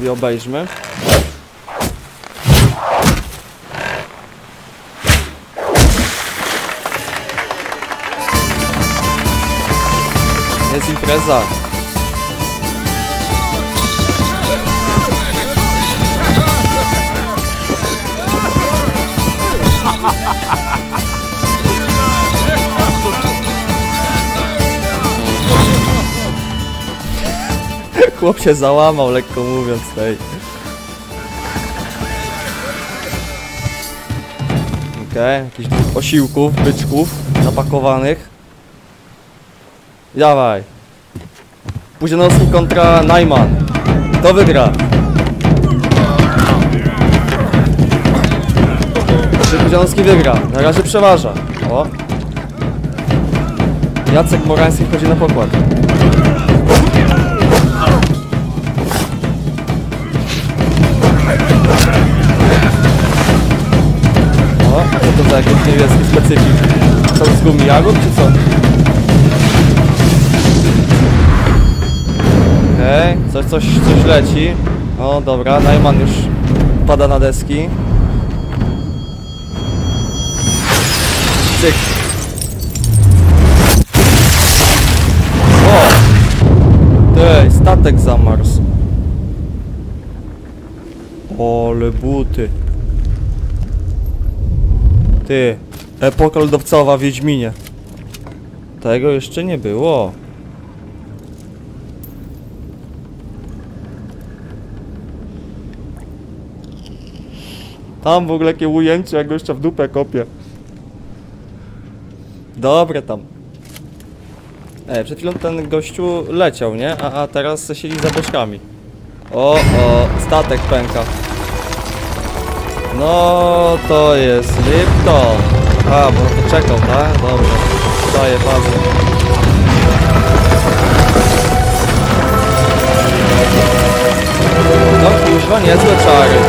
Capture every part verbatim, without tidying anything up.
sobie obejrzmy. Jest impreza. Chłop się załamał, lekko mówiąc, tej. Okej, okay, jakichś osiłków, byczków napakowanych. Dawaj. Pudzianowski kontra Najman. Kto wygra? Czy Pudzianowski wygra? Na razie przeważa. O. Jacek Morański wchodzi na pokład. O, co to za jakiś niebieski specyfik? Co z gumi jagód, czy co? Okej, okay. coś, coś, coś leci. O, dobra, Najman już pada na deski. Cyk. O! Tej, statek zamarzł. Ole buty. Ty, epoka lodowcowa w Wiedźminie. Tego jeszcze nie było. Tam w ogóle jakie ujęcie, jak go jeszcze w dupę kopie. Dobre tam. Ej, przed chwilą ten gościu leciał, nie? A, a teraz siedzi za beczkami. O, o, statek pęka. No, to jest Lipton. A, bo to czekał, tak? Dobra, daję bazę. No, kuźwa, niezłe czary.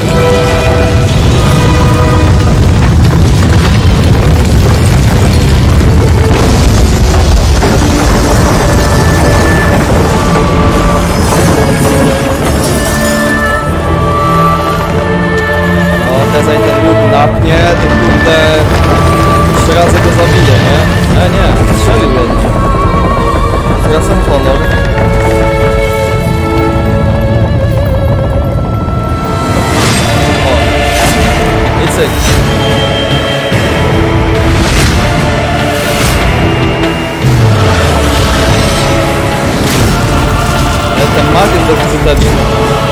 Napnie, to kurde trzy razy go zabije, nie? E, nie, strzelił będzie. Zwracam honor. O. I cyk. Ale ten mag jest deficyteczny.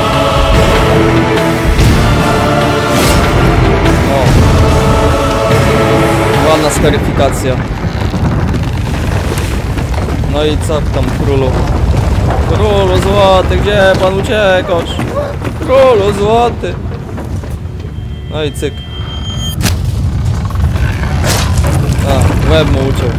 Ładna skaryfikacja. No i co tam, królu? Królu złoty, gdzie pan uciekasz? Królu złoty. No i cyk. A, łeb mu uciął.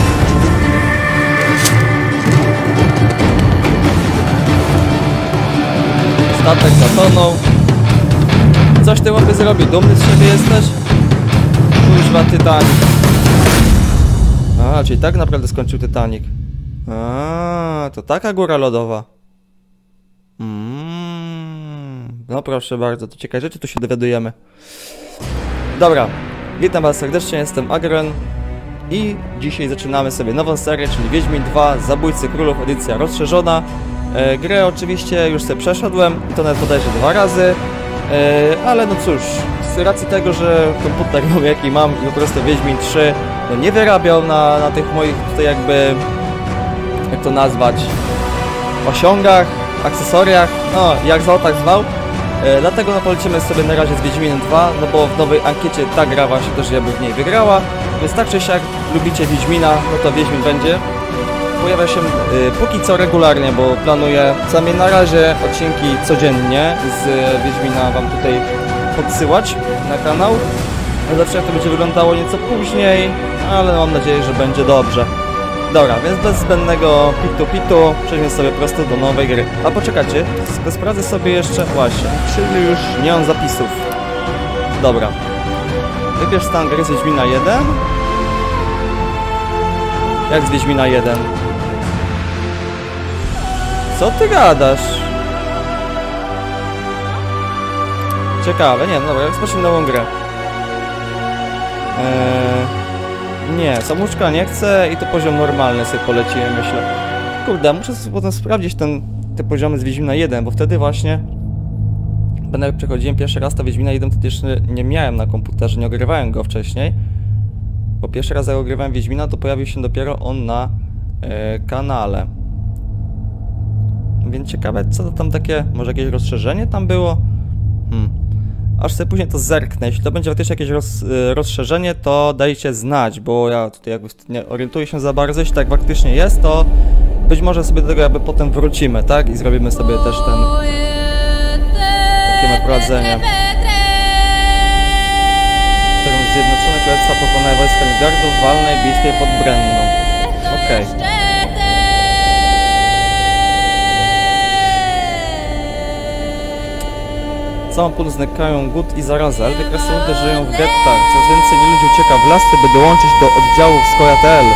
Statek zatonął. Coś ty łapy zrobi? Dumny z siebie jesteś? Kuźwa, Titanic. A, czyli tak naprawdę skończył Titanic. A, to taka góra lodowa. Mm, no proszę bardzo, to ciekawe rzeczy tu się dowiadujemy. Dobra, witam was serdecznie, jestem Agren. I dzisiaj zaczynamy sobie nową serię, czyli Wiedźmin dwa, Zabójcy Królów, edycja rozszerzona. E, grę oczywiście już sobie przeszedłem, i to nawet bodajże dwa razy. E, ale no cóż, z racji tego, że komputer mam jaki mam i po prostu Wiedźmin trzy no nie wyrabiał na, na tych moich tutaj jakby, jak to nazwać, osiągach, akcesoriach, no jak zwał, tak zwał. E, dlatego no polecimy sobie na razie z Wiedźminem dwa, no bo w nowej ankiecie ta gra właśnie też jakby w niej wygrała. Więc tak czy siak lubicie Wiedźmina, no to Wiedźmin będzie. Pojawia się y, póki co regularnie, bo planuję przynajmniej na razie odcinki codziennie z Wiedźmina wam tutaj podsyłać na kanał. Zawsze jak to będzie wyglądało nieco później, ale mam nadzieję, że będzie dobrze. Dobra, więc bez zbędnego pitu-pitu przejdźmy sobie prosto do nowej gry. A poczekajcie, sprawdzę sobie jeszcze właśnie, czy już nie mam zapisów. Dobra. Wybierz stan gry z Wiedźmina jeden. Jak z Wiedźmina jeden? Co ty gadasz? Ciekawe, nie, no dobra, rozpocznijmy nową grę. Eee, nie, samouczka nie chcę i to poziom normalny sobie poleciłem, myślę. Kurde, muszę sobie potem sprawdzić ten, te poziomy z Wiedźmina jeden, bo wtedy właśnie... Będę jak przechodziłem pierwszy raz, to Wiedźmina jeden wtedy jeszcze nie miałem na komputerze, nie ogrywałem go wcześniej. Bo pierwszy raz jak ogrywałem Wiedźmina, to pojawił się dopiero on na e, kanale. Więc ciekawe, co to tam takie, może jakieś rozszerzenie tam było? Hmm. Aż sobie później to zerknę, jeśli to będzie faktycznie jakieś roz, y, rozszerzenie, to dajcie znać, bo ja tutaj jakby nie orientuję się za bardzo, jeśli tak faktycznie jest, to być może sobie do tego jakby potem wrócimy, tak? I zrobimy sobie też ten... takie naprowadzenie. W którym Zjednoczone Królestwa pokonaje wojska Nilfgaardu w walnej bitwie pod Brenną. Okej. Okay. Całą pół znikają głód i zaraza, ale krasnoludy żyją w gettach. Coraz więcej ludzi ucieka w lasy, by dołączyć do oddziałów Skojatel.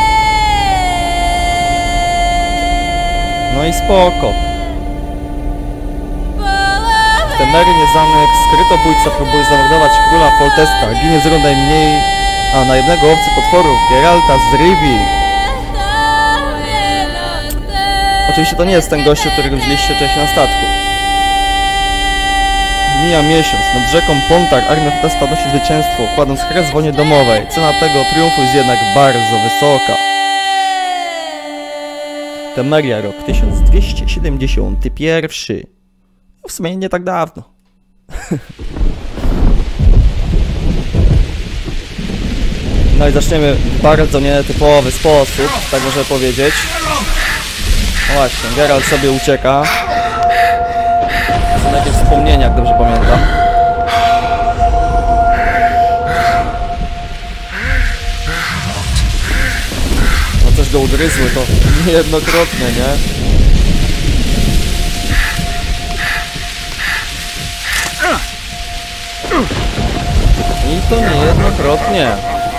No i spoko. W Temerii nieznany skrytobójca próbuje zamordować króla Foltesta. Ginie z rąk najmniej, a na jednego obcy potworów, Geralta z Rivii. Oczywiście to nie jest ten gościu, którego widzieliście wcześniej na statku. Mija miesiąc, nad rzeką Pontar armia Foltesta nosi zwycięstwo, kładąc kres wojnie domowej. Cena tego triumfu jest jednak bardzo wysoka. Temeria, rok tysiąc dwieście siedemdziesiąty pierwszy. W sumie nie tak dawno. No i zaczniemy w bardzo nietypowy sposób, tak można powiedzieć. No właśnie, Geralt sobie ucieka. Są jakieś wspomnienia, jak dobrze pamiętam. No coś go ugryzły, to niejednokrotnie, nie? I to niejednokrotnie.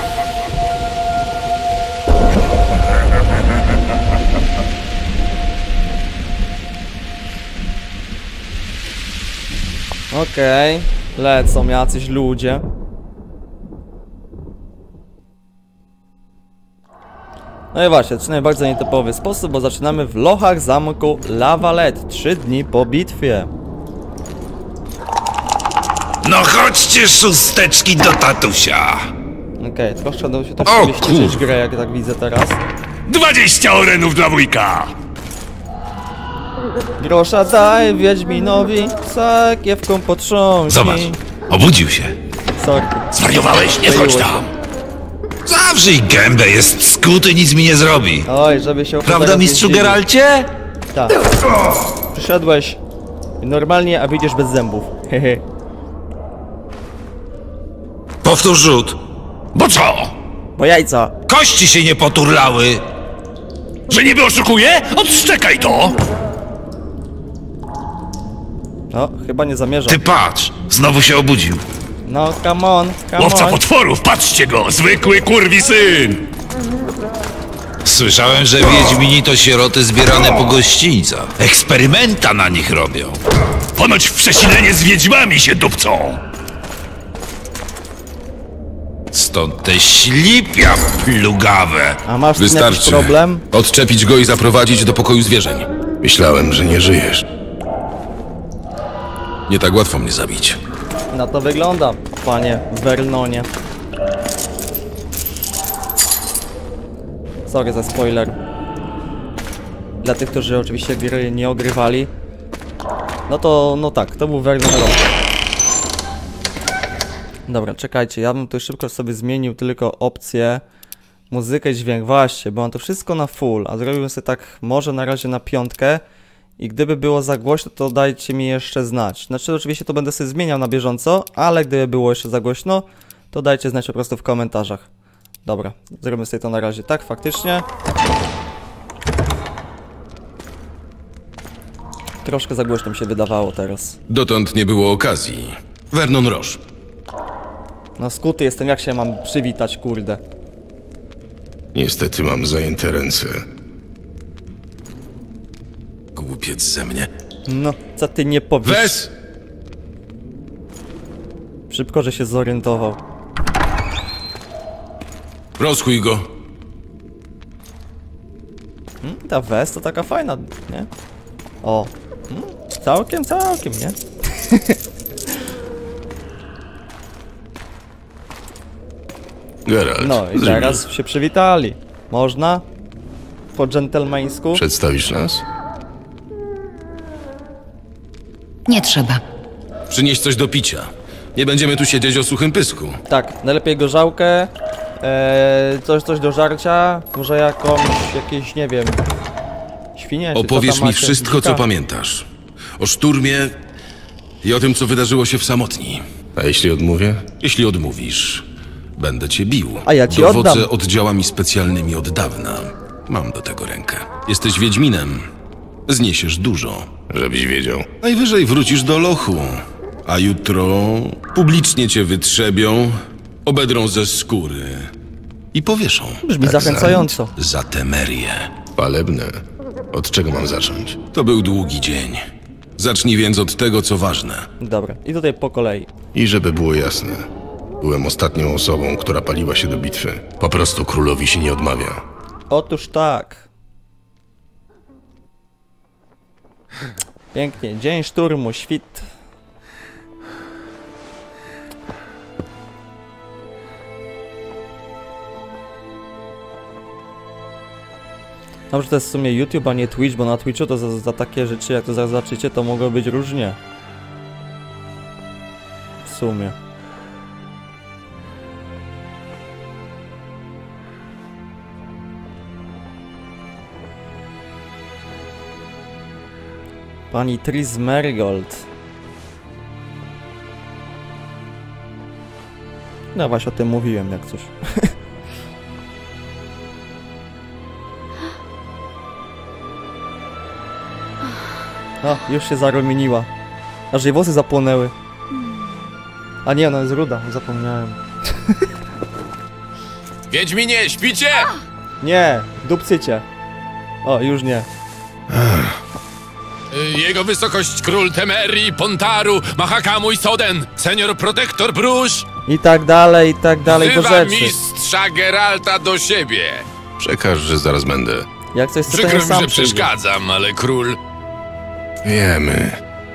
Okej, okay. Lecą jacyś ludzie. No i właśnie, zaczynamy w bardzo nietypowy sposób, bo zaczynamy w lochach zamku La Valette, trzy dni po bitwie. No chodźcie, szósteczki, do tatusia. Okej, okay, troszkę udało się tak sobie ściszyć grę, jak tak widzę teraz. Dwadzieścia orenów dla wujka. Grosza daj Wiedźminowi, sakiewką potrząśnij. Zobacz, obudził się. Sorry. Zwariowałeś, nie wchodź tam. Zawrzyj gębę, jest skuty, nic mi nie zrobi. Oj, żeby się... Prawda, mistrzu Geralcie? Tak. Przyszedłeś normalnie, a wyjdziesz bez zębów. Hehe. Powtórz rzut. Bo co? Bo jajca. Kości się nie poturlały. Że niby oszukuję? Odszczekaj to! No, chyba nie zamierzam. Ty patrz, znowu się obudził. No, come on, come Łowca on. potworów, patrzcie go! Zwykły kurwi syn! Słyszałem, że Wiedźmini to sieroty zbierane po gościńcach. Eksperymenta na nich robią. Ponoć w przesilenie z wiedźmami się dupcą. Stąd te ślipia plugawe. A masz z tym jakiś Wystarczy. problem? Odczepić go i zaprowadzić do pokoju zwierzeń. Myślałem, że nie żyjesz. Nie tak łatwo mnie zabić. Na to wygląda, panie Vernonie. Sorry za spoiler. Dla tych, którzy oczywiście gry nie ogrywali. No to, no tak, to był Vernon Rock. Dobra, czekajcie, ja bym tu szybko sobie zmienił tylko opcję muzykę i dźwięk, właśnie, bo mam to wszystko na full, a zrobiłbym sobie tak może na razie na piątkę i gdyby było za głośno, to dajcie mi jeszcze znać. Znaczy oczywiście to będę sobie zmieniał na bieżąco, ale gdyby było jeszcze za głośno, to dajcie znać po prostu w komentarzach. Dobra, zrobimy sobie to na razie tak, faktycznie. Troszkę za głośno mi się wydawało teraz. Dotąd nie było okazji. Vernon Roche. No skuty jestem, jak się mam przywitać, kurde. Niestety mam zajęte ręce. Głupiec ze mnie. No, co ty nie powiesz? Wes! Szybko, że się zorientował. Rozchuj go. Hmm, ta west to taka fajna, nie? O. Hmm, całkiem, całkiem, nie? Geralt, No i teraz się przywitali. Można? Po dżentelmeńsku? Przedstawisz nas? Nie trzeba. Przynieś coś do picia. Nie będziemy tu siedzieć o suchym pysku. Tak, najlepiej gorzałkę, ee, coś, coś do żarcia, może jakąś, jakieś, nie wiem, świnie, czy co Opowiesz tam mi macie? wszystko, co Dzika? pamiętasz. O szturmie i o tym, co wydarzyło się w Samotni. A jeśli odmówię? Jeśli odmówisz, będę cię bił. A ja ci Dowodzę oddam. oddziałami specjalnymi od dawna. Mam do tego rękę. Jesteś Wiedźminem. Zniesiesz dużo. Żebyś wiedział. Najwyżej wrócisz do lochu. A jutro publicznie cię wytrzebią, obedrą ze skóry i powieszą. Brzmi zachęcająco. Za Temerię. Palebne. Od czego mam zacząć? To był długi dzień. Zacznij więc od tego, co ważne. Dobra, i tutaj po kolei. I żeby było jasne, byłem ostatnią osobą, która paliła się do bitwy. Po prostu królowi się nie odmawia. Otóż tak. Pięknie, dzień szturmu, świt. Dobrze, to jest w sumie YouTube, a nie Twitch, bo na Twitchu to za, za takie rzeczy, jak to zaraz zobaczycie, to mogło być różnie. W sumie. Pani Tris Merigold. No właśnie o tym mówiłem, jak coś. O, już się zarumieniła. Aż jej włosy zapłonęły. A nie, ona jest ruda, zapomniałem. Wiedźminie, śpicie? Nie, dupcycie. O, już nie. Jego wysokość król Temerii, Pontaru, Mahakamu i Soden, senior protektor Brusz, I tak dalej, i tak dalej do wzywa rzeczy. mistrza Geralta do siebie. Przekaż, że zaraz będę. Jak coś chce, to Przykro nie mi, sam że przyjdzie. przeszkadzam, ale król... Wiemy.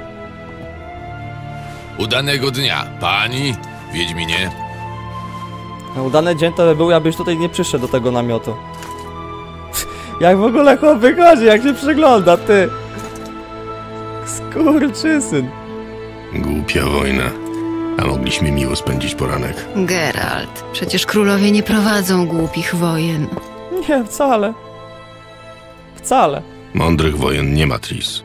Udanego dnia, pani, Wiedźminie. No, udany dzień to by był, abyś tutaj nie przyszedł do tego namiotu. Jak w ogóle chłop wychodzi, jak się przygląda, ty. Skurczysyn. Głupia wojna. A mogliśmy miło spędzić poranek. Geralt, przecież królowie nie prowadzą głupich wojen. Nie, wcale. Wcale. Mądrych wojen nie ma, Tris.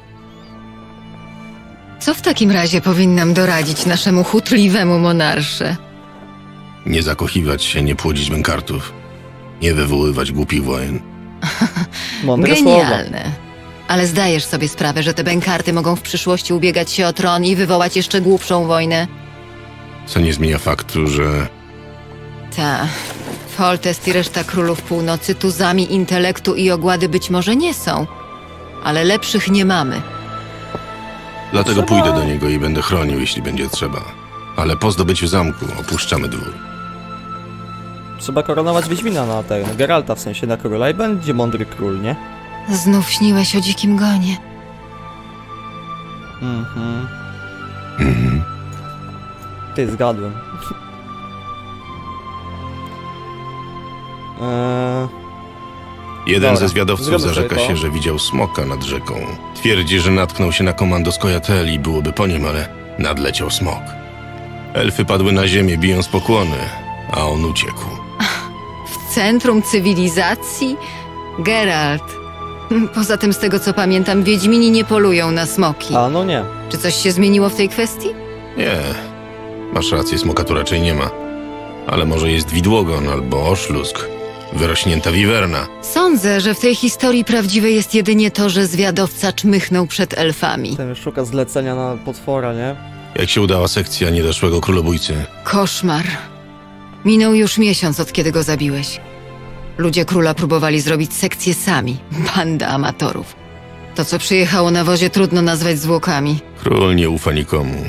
Co w takim razie powinnam doradzić naszemu chutliwemu monarsze? Nie zakochiwać się, nie płodzić bękartów. Nie wywoływać głupich wojen. Mądre słowa. Genialne. Ale zdajesz sobie sprawę, że te bękarty mogą w przyszłości ubiegać się o tron i wywołać jeszcze głupszą wojnę? Co nie zmienia faktu, że Ta. Foltest i reszta królów północy tuzami intelektu i ogłady być może nie są, ale lepszych nie mamy. Dlatego pójdę do niego i będę chronił, jeśli będzie trzeba. Ale po zdobyciu zamku opuszczamy dwór. Trzeba koronować Wiedźmina na ten, Geralta w sensie na króla i będzie mądry król, nie? Znów śniłeś o dzikim gonie. Mhm. Mhm. Ty, zgadłem. eee, Jeden Dobra, ze zwiadowców zróbmy zarzeka sobie to. się, że widział smoka nad rzeką. Twierdzi, że natknął się na komando z Kojatel i byłoby po nim, ale nadleciał smok. Elfy padły na ziemię, bijąc pokłony, a on uciekł. W centrum cywilizacji? Geralt. Poza tym, z tego co pamiętam, Wiedźmini nie polują na smoki. a no nie. Czy coś się zmieniło w tej kwestii? Nie, masz rację, smoka tu raczej nie ma. Ale może jest widłogon albo oszlusk, wyrośnięta wiwerna. Sądzę, że w tej historii prawdziwe jest jedynie to, że zwiadowca czmychnął przed elfami. Ten szuka zlecenia na potwora, nie? Jak się udała sekcja niedoszłego królobójcy? Koszmar. Minął już miesiąc, od kiedy go zabiłeś. Ludzie króla próbowali zrobić sekcję sami. Banda amatorów. To, co przyjechało na wozie, trudno nazwać zwłokami. Król nie ufa nikomu.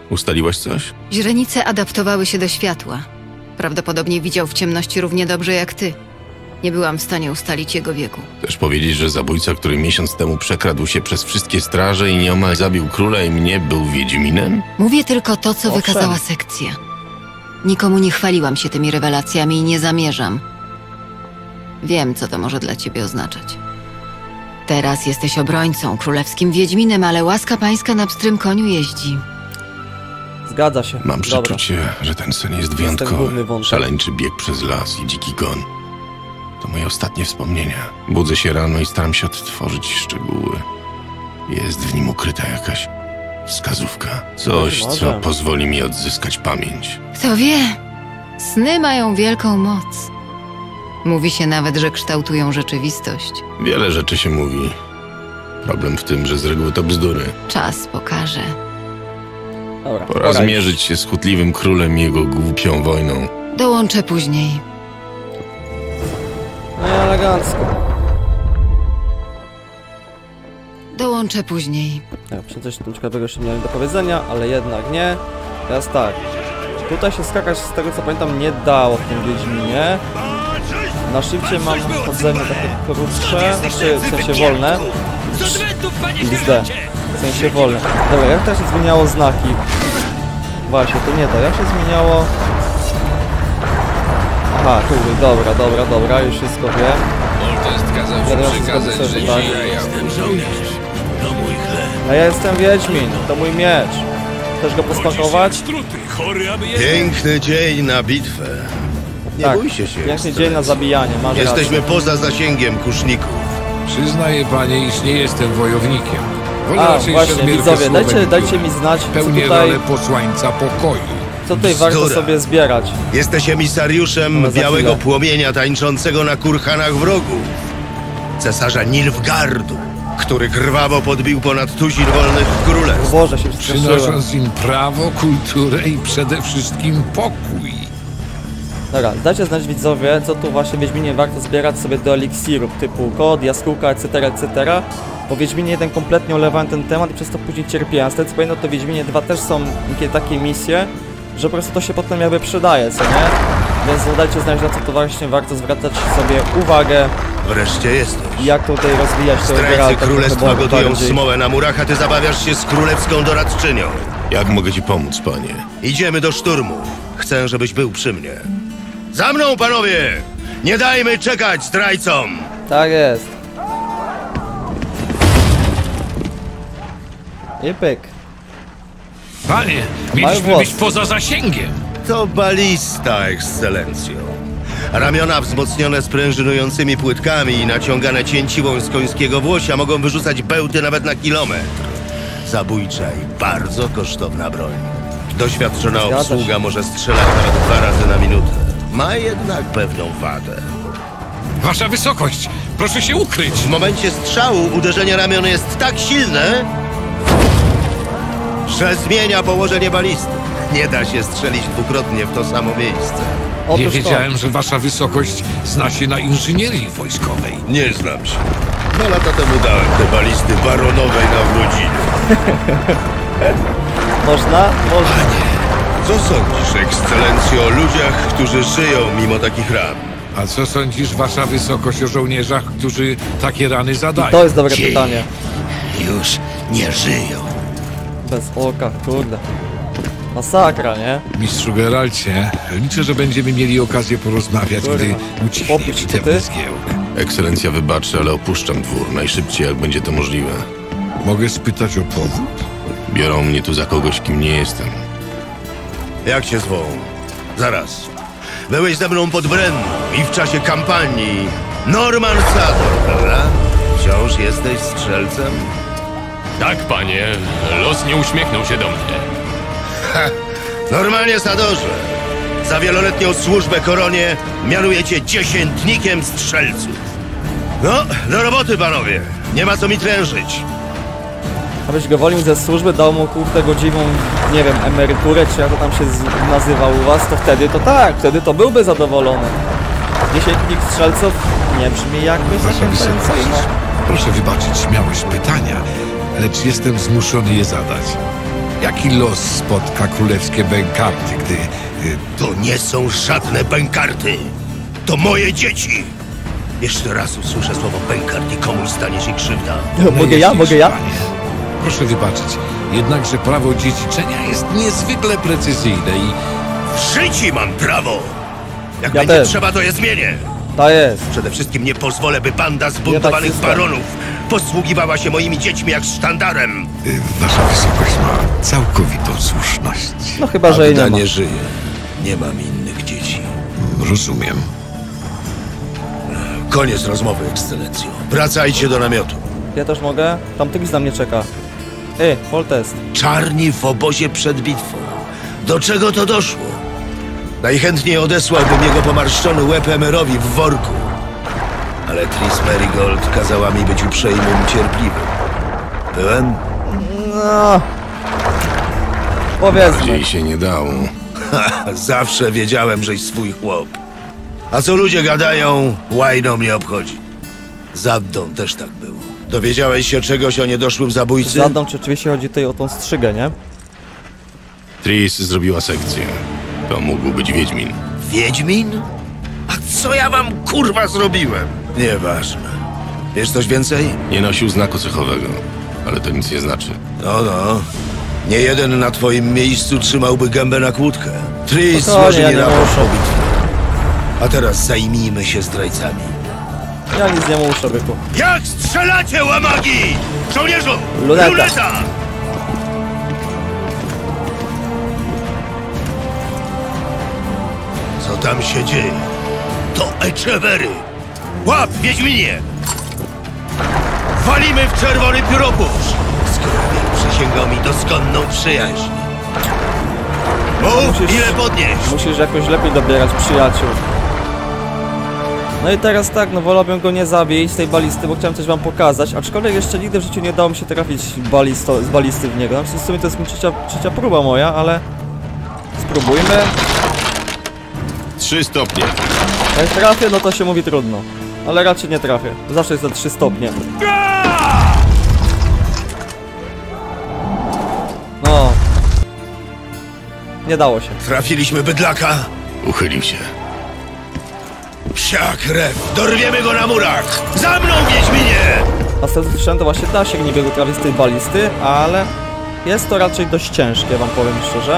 Ustaliłaś coś? Źrenice adaptowały się do światła. Prawdopodobnie widział w ciemności równie dobrze jak ty. Nie byłam w stanie ustalić jego wieku. Chcesz powiedzieć, że zabójca, który miesiąc temu przekradł się przez wszystkie straże i nieomal zabił króla i mnie, był Wiedźminem? Mówię tylko to, co Owszem. wykazała sekcja. Nikomu nie chwaliłam się tymi rewelacjami i nie zamierzam. Wiem, co to może dla ciebie oznaczać. Teraz jesteś obrońcą, królewskim wiedźminem, ale łaska pańska na pstrym koniu jeździ. Zgadza się. Mam Dobra. przeczucie, że ten sen jest ten wyjątkowy. główny wątek. Szaleńczy bieg przez las i dziki gon. To moje ostatnie wspomnienia. Budzę się rano i staram się odtworzyć szczegóły. Jest w nim ukryta jakaś wskazówka. Coś, Może. co pozwoli mi odzyskać pamięć. Kto wie, sny mają wielką moc. Mówi się nawet, że kształtują rzeczywistość. Wiele rzeczy się mówi. Problem w tym, że z reguły to bzdury. Czas pokaże. Dobra, Pora pora zmierzyć się z chutliwym królem i jego głupią wojną. Dołączę później. No i elegancko. Dołączę później. Ja, przy coś tu ciekawego jeszcze miałem do powiedzenia, ale jednak nie. Teraz tak. Tutaj się skakać z tego co pamiętam nie dało w tym Wiedźminie. Na szybcie mam chodzenie takie krótsze, znaczy w sensie wolne. X D. W sensie wolne. Dobra, jak teraz się zmieniało znaki? Właśnie, to nie to. Jak się zmieniało... Aha, kurde, dobra, dobra, dobra, już wszystko wiem. Moltest kazał Ja ci teraz przekazać, sobie że tak. dzisiaj ja A ja jestem Wiedźmin, to mój miecz. Chcesz go posmakować? Piękny dzień na bitwę. Nie Tak, bójcie się. piękny dzień na zabijanie, masz Jesteśmy rację. poza zasięgiem kuszników. Przyznaję, panie, iż nie jestem wojownikiem. Wolę A, raczej właśnie, szermierkę widzowie, słowem dajcie, i dajcie piórem. mi znać, co Pełnię tutaj, rolę posłańca pokoju. co tutaj warto Bzdura. sobie zbierać. Jesteś emisariuszem Ale za białego chwilę. płomienia tańczącego na kurhanach wrogów. Cesarza Nilfgardu, który krwawo podbił ponad tuzin wolnych królestw. Boże, się przestraszyłem. Przynosząc im prawo, kulturę i przede wszystkim pokój. Dobra, dajcie znać widzowie, co tu właśnie w Wiedźminie warto zbierać sobie do eliksirów, typu kod, jaskółka, etc, et cetera. Bo w Wiedźminie jeden kompletnie olewałem ten temat i przez to później cierpiałem. Z tego co pamiętam, to w Wiedźminie dwa też są takie, takie misje, że po prostu to się potem jakby przydaje, co nie? Więc no dajcie znać, na co to właśnie warto zwracać sobie uwagę Wreszcie jesteś. i jak tutaj rozwijać tego Zdrajcy Geralta królestwa trochę gotują bardziej. smołę na murach, a ty zabawiasz się z królewską doradczynią. Jak mogę ci pomóc, panie? Idziemy do szturmu. Chcę, żebyś był przy mnie. Za mną, panowie! Nie dajmy czekać zdrajcom! Tak jest. I pyk. Panie, Mały mieliśmy włos. być poza zasięgiem. To balista, ekscelencjo. Ramiona wzmocnione sprężynującymi płytkami i naciągane cięciwą z końskiego włosia mogą wyrzucać bełty nawet na kilometr. Zabójcza i bardzo kosztowna broń. Doświadczona Zgadza się. obsługa może strzelać nawet dwa razy na minutę. Ma jednak pewną wadę. Wasza wysokość, proszę się ukryć. W momencie strzału uderzenie ramion jest tak silne, że zmienia położenie balisty. Nie da się strzelić dwukrotnie w to samo miejsce. Nie Otóż to. wiedziałem, że wasza wysokość zna się na inżynierii wojskowej. Nie znam się. Dwa lata temu dałem te balisty baronowej na urodziny. Można? Można. Co sądzisz, ekscelencjo, o ludziach, którzy żyją mimo takich ran? A co sądzisz, wasza wysokość, o żołnierzach, którzy takie rany zadają? To jest dobre pytanie. Już nie żyją. Bez oka, kurde. Masakra, nie? Mistrzu Geralcie, liczę, że będziemy mieli okazję porozmawiać, Kurwa. gdy ucichnie Popisz ci to ten ty? zgiełk. Ekscelencja wybaczy, ale opuszczam dwór najszybciej, jak będzie to możliwe. Mogę spytać o powód? Biorą mnie tu za kogoś, kim nie jestem. Jak się zwą? Zaraz. Byłeś ze mną pod Brenną i w czasie kampanii Norman Sador, prawda? Wciąż jesteś strzelcem? Tak, panie. Los nie uśmiechnął się do mnie. Normalnie, Sadorze. Za wieloletnią służbę koronie mianuję cię dziesiętnikiem strzelców. No, do roboty, panowie. Nie ma co mi trężyć. Abyś go wolił ze służby, dał mu kurde godziwą, nie wiem, emeryturę, czy jak to tam się z- nazywa u was, to wtedy to tak, wtedy to byłby zadowolony. Dziesiętnik strzelców nie brzmi jakby Wasza zachęcająco. wysokość, proszę wybaczyć śmiałość pytania, lecz jestem zmuszony je zadać. Jaki los spotka królewskie bękarty, gdy... y, To nie są żadne bękarty. To moje dzieci. Jeszcze raz usłyszę słowo bękart i komuś stanie się krzywda. Mogę ja, mogę ja? Panie. Proszę wybaczyć, jednakże prawo dziedziczenia jest niezwykle precyzyjne i... W życiu mam prawo. Jak Ja będzie też. trzeba, to je zmienię. To jest. Przede wszystkim nie pozwolę, by banda zbuntowanych system. baronów posługiwała się moimi dziećmi jak sztandarem. y, Wasza wysokość ma całkowitą słuszność. No chyba, że jej nie Agda ma. nie żyje. Nie mam innych dzieci. Rozumiem. Koniec rozmowy, ekscelencjo. Wracajcie do namiotu. Ja też mogę? Tam Tris na mnie czeka. Ej, Foltest. Czarni w obozie przed bitwą. Do czego to doszło? Najchętniej odesłałbym jego pomarszczony łeb Emerowi w worku. Ale Tris Merigold kazała mi być uprzejmym i cierpliwym. Byłem? No. Powiedzmy. się nie dało. Zawsze wiedziałem, żeś swój chłop. A co ludzie gadają, łajno mnie obchodzi. Z Addą też tak było. Dowiedziałeś się czegoś o niedoszłym zabójcy? Zadam, czy oczywiście chodzi tutaj o tą strzygę, nie? Tris zrobiła sekcję. To mógł być Wiedźmin. Wiedźmin? A co ja wam kurwa zrobiłem? Nieważne. Wiesz coś więcej? Nie nosił znaku cechowego, ale to nic nie znaczy. No, no. Nie jeden na twoim miejscu trzymałby gębę na kłódkę. Tris Spokojnie, złoży ja mi nie raport muszę. po bitwie. A teraz zajmijmy się zdrajcami. Ja nic nie muszę, byku. Jak strzelacie, łamagi! Żołnierzu! Luneta. Luneta! Co tam się dzieje? To Echevery! Łap, Wiedźminie! Walimy w czerwony pióropusz! Skoro przysięgał mi doskonną przyjaźń. Mów, Musisz- ile podnieść! Musisz jakoś lepiej dobierać przyjaciół. No i teraz tak, no wolałbym go nie zabić z tej balisty, bo chciałem coś wam pokazać, aczkolwiek jeszcze nigdy w życiu nie dało mi się trafić balisto, z balisty w niego. Znaczy w sumie to jest mi trzecia, trzecia próba moja, ale spróbujmy. Trzy stopnie. Jak trafię, no to się mówi trudno. Ale raczej nie trafię. Zawsze jest to trzy stopnie. No. Nie dało się. Trafiliśmy bydlaka. Uchylił się. Psia krew. Dorwiemy go na murach! Za mną, Wiedźminie! A z tego co słyszałem, to właśnie da się niby go trafić z tej balisty, ale jest to raczej dość ciężkie, wam powiem szczerze.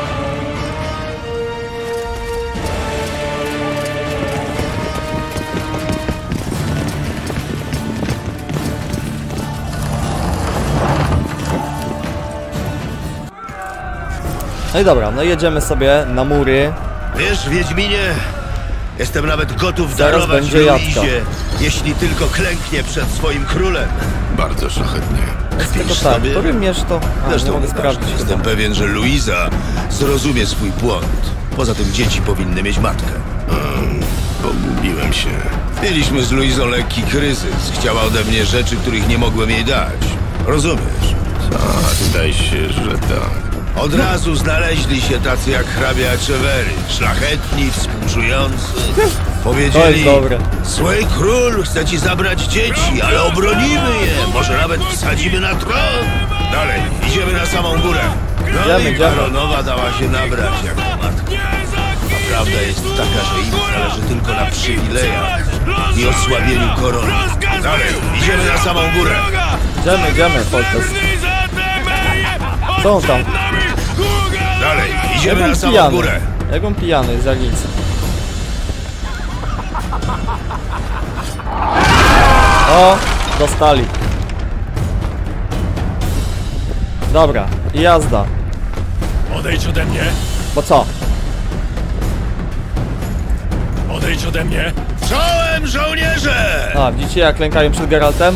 No i dobra, no i jedziemy sobie na mury. Wiesz, Wiedźminie, jestem nawet gotów Zaraz darować będzie jadka. Luizie, jeśli tylko klęknie przed swoim królem. Bardzo szlachetnie. Tylko Wiesz tak, sobie? który miecz to... A, nie Zresztą mogę nieważne. sprawdzić. Jestem pewien, że Luiza zrozumie swój błąd. Poza tym dzieci powinny mieć matkę. Pogubiłem się. Mieliśmy z Luizą lekki kryzys. Chciała ode mnie rzeczy, których nie mogłem jej dać. Rozumiesz? Tak, zdaje się, że tak. Od razu znaleźli się tacy jak hrabia Echevery. Szlachetni, współczujący. To jest Powiedzieli, dobre. zły król chce ci zabrać dzieci, ale obronimy je. Może nawet wsadzimy na tron. Dalej, idziemy na samą górę. No Idziemy, i idziemy. baronowa dała się nabrać jak matka. A prawda jest taka, że im zależy tylko na przywilejach i osłabieniu korony. Dalej, idziemy na samą górę. Idziemy, idziemy, Foltest. Co on tam? Dalej, Jak idziemy on na samą pijany. górę. Jak on pijany, za nic. O, dostali. Dobra, i jazda. Odejdź ode mnie! Bo co? Odejdź ode mnie! Czołem, żołnierze! A, widzicie jak klękają przed Geraltem?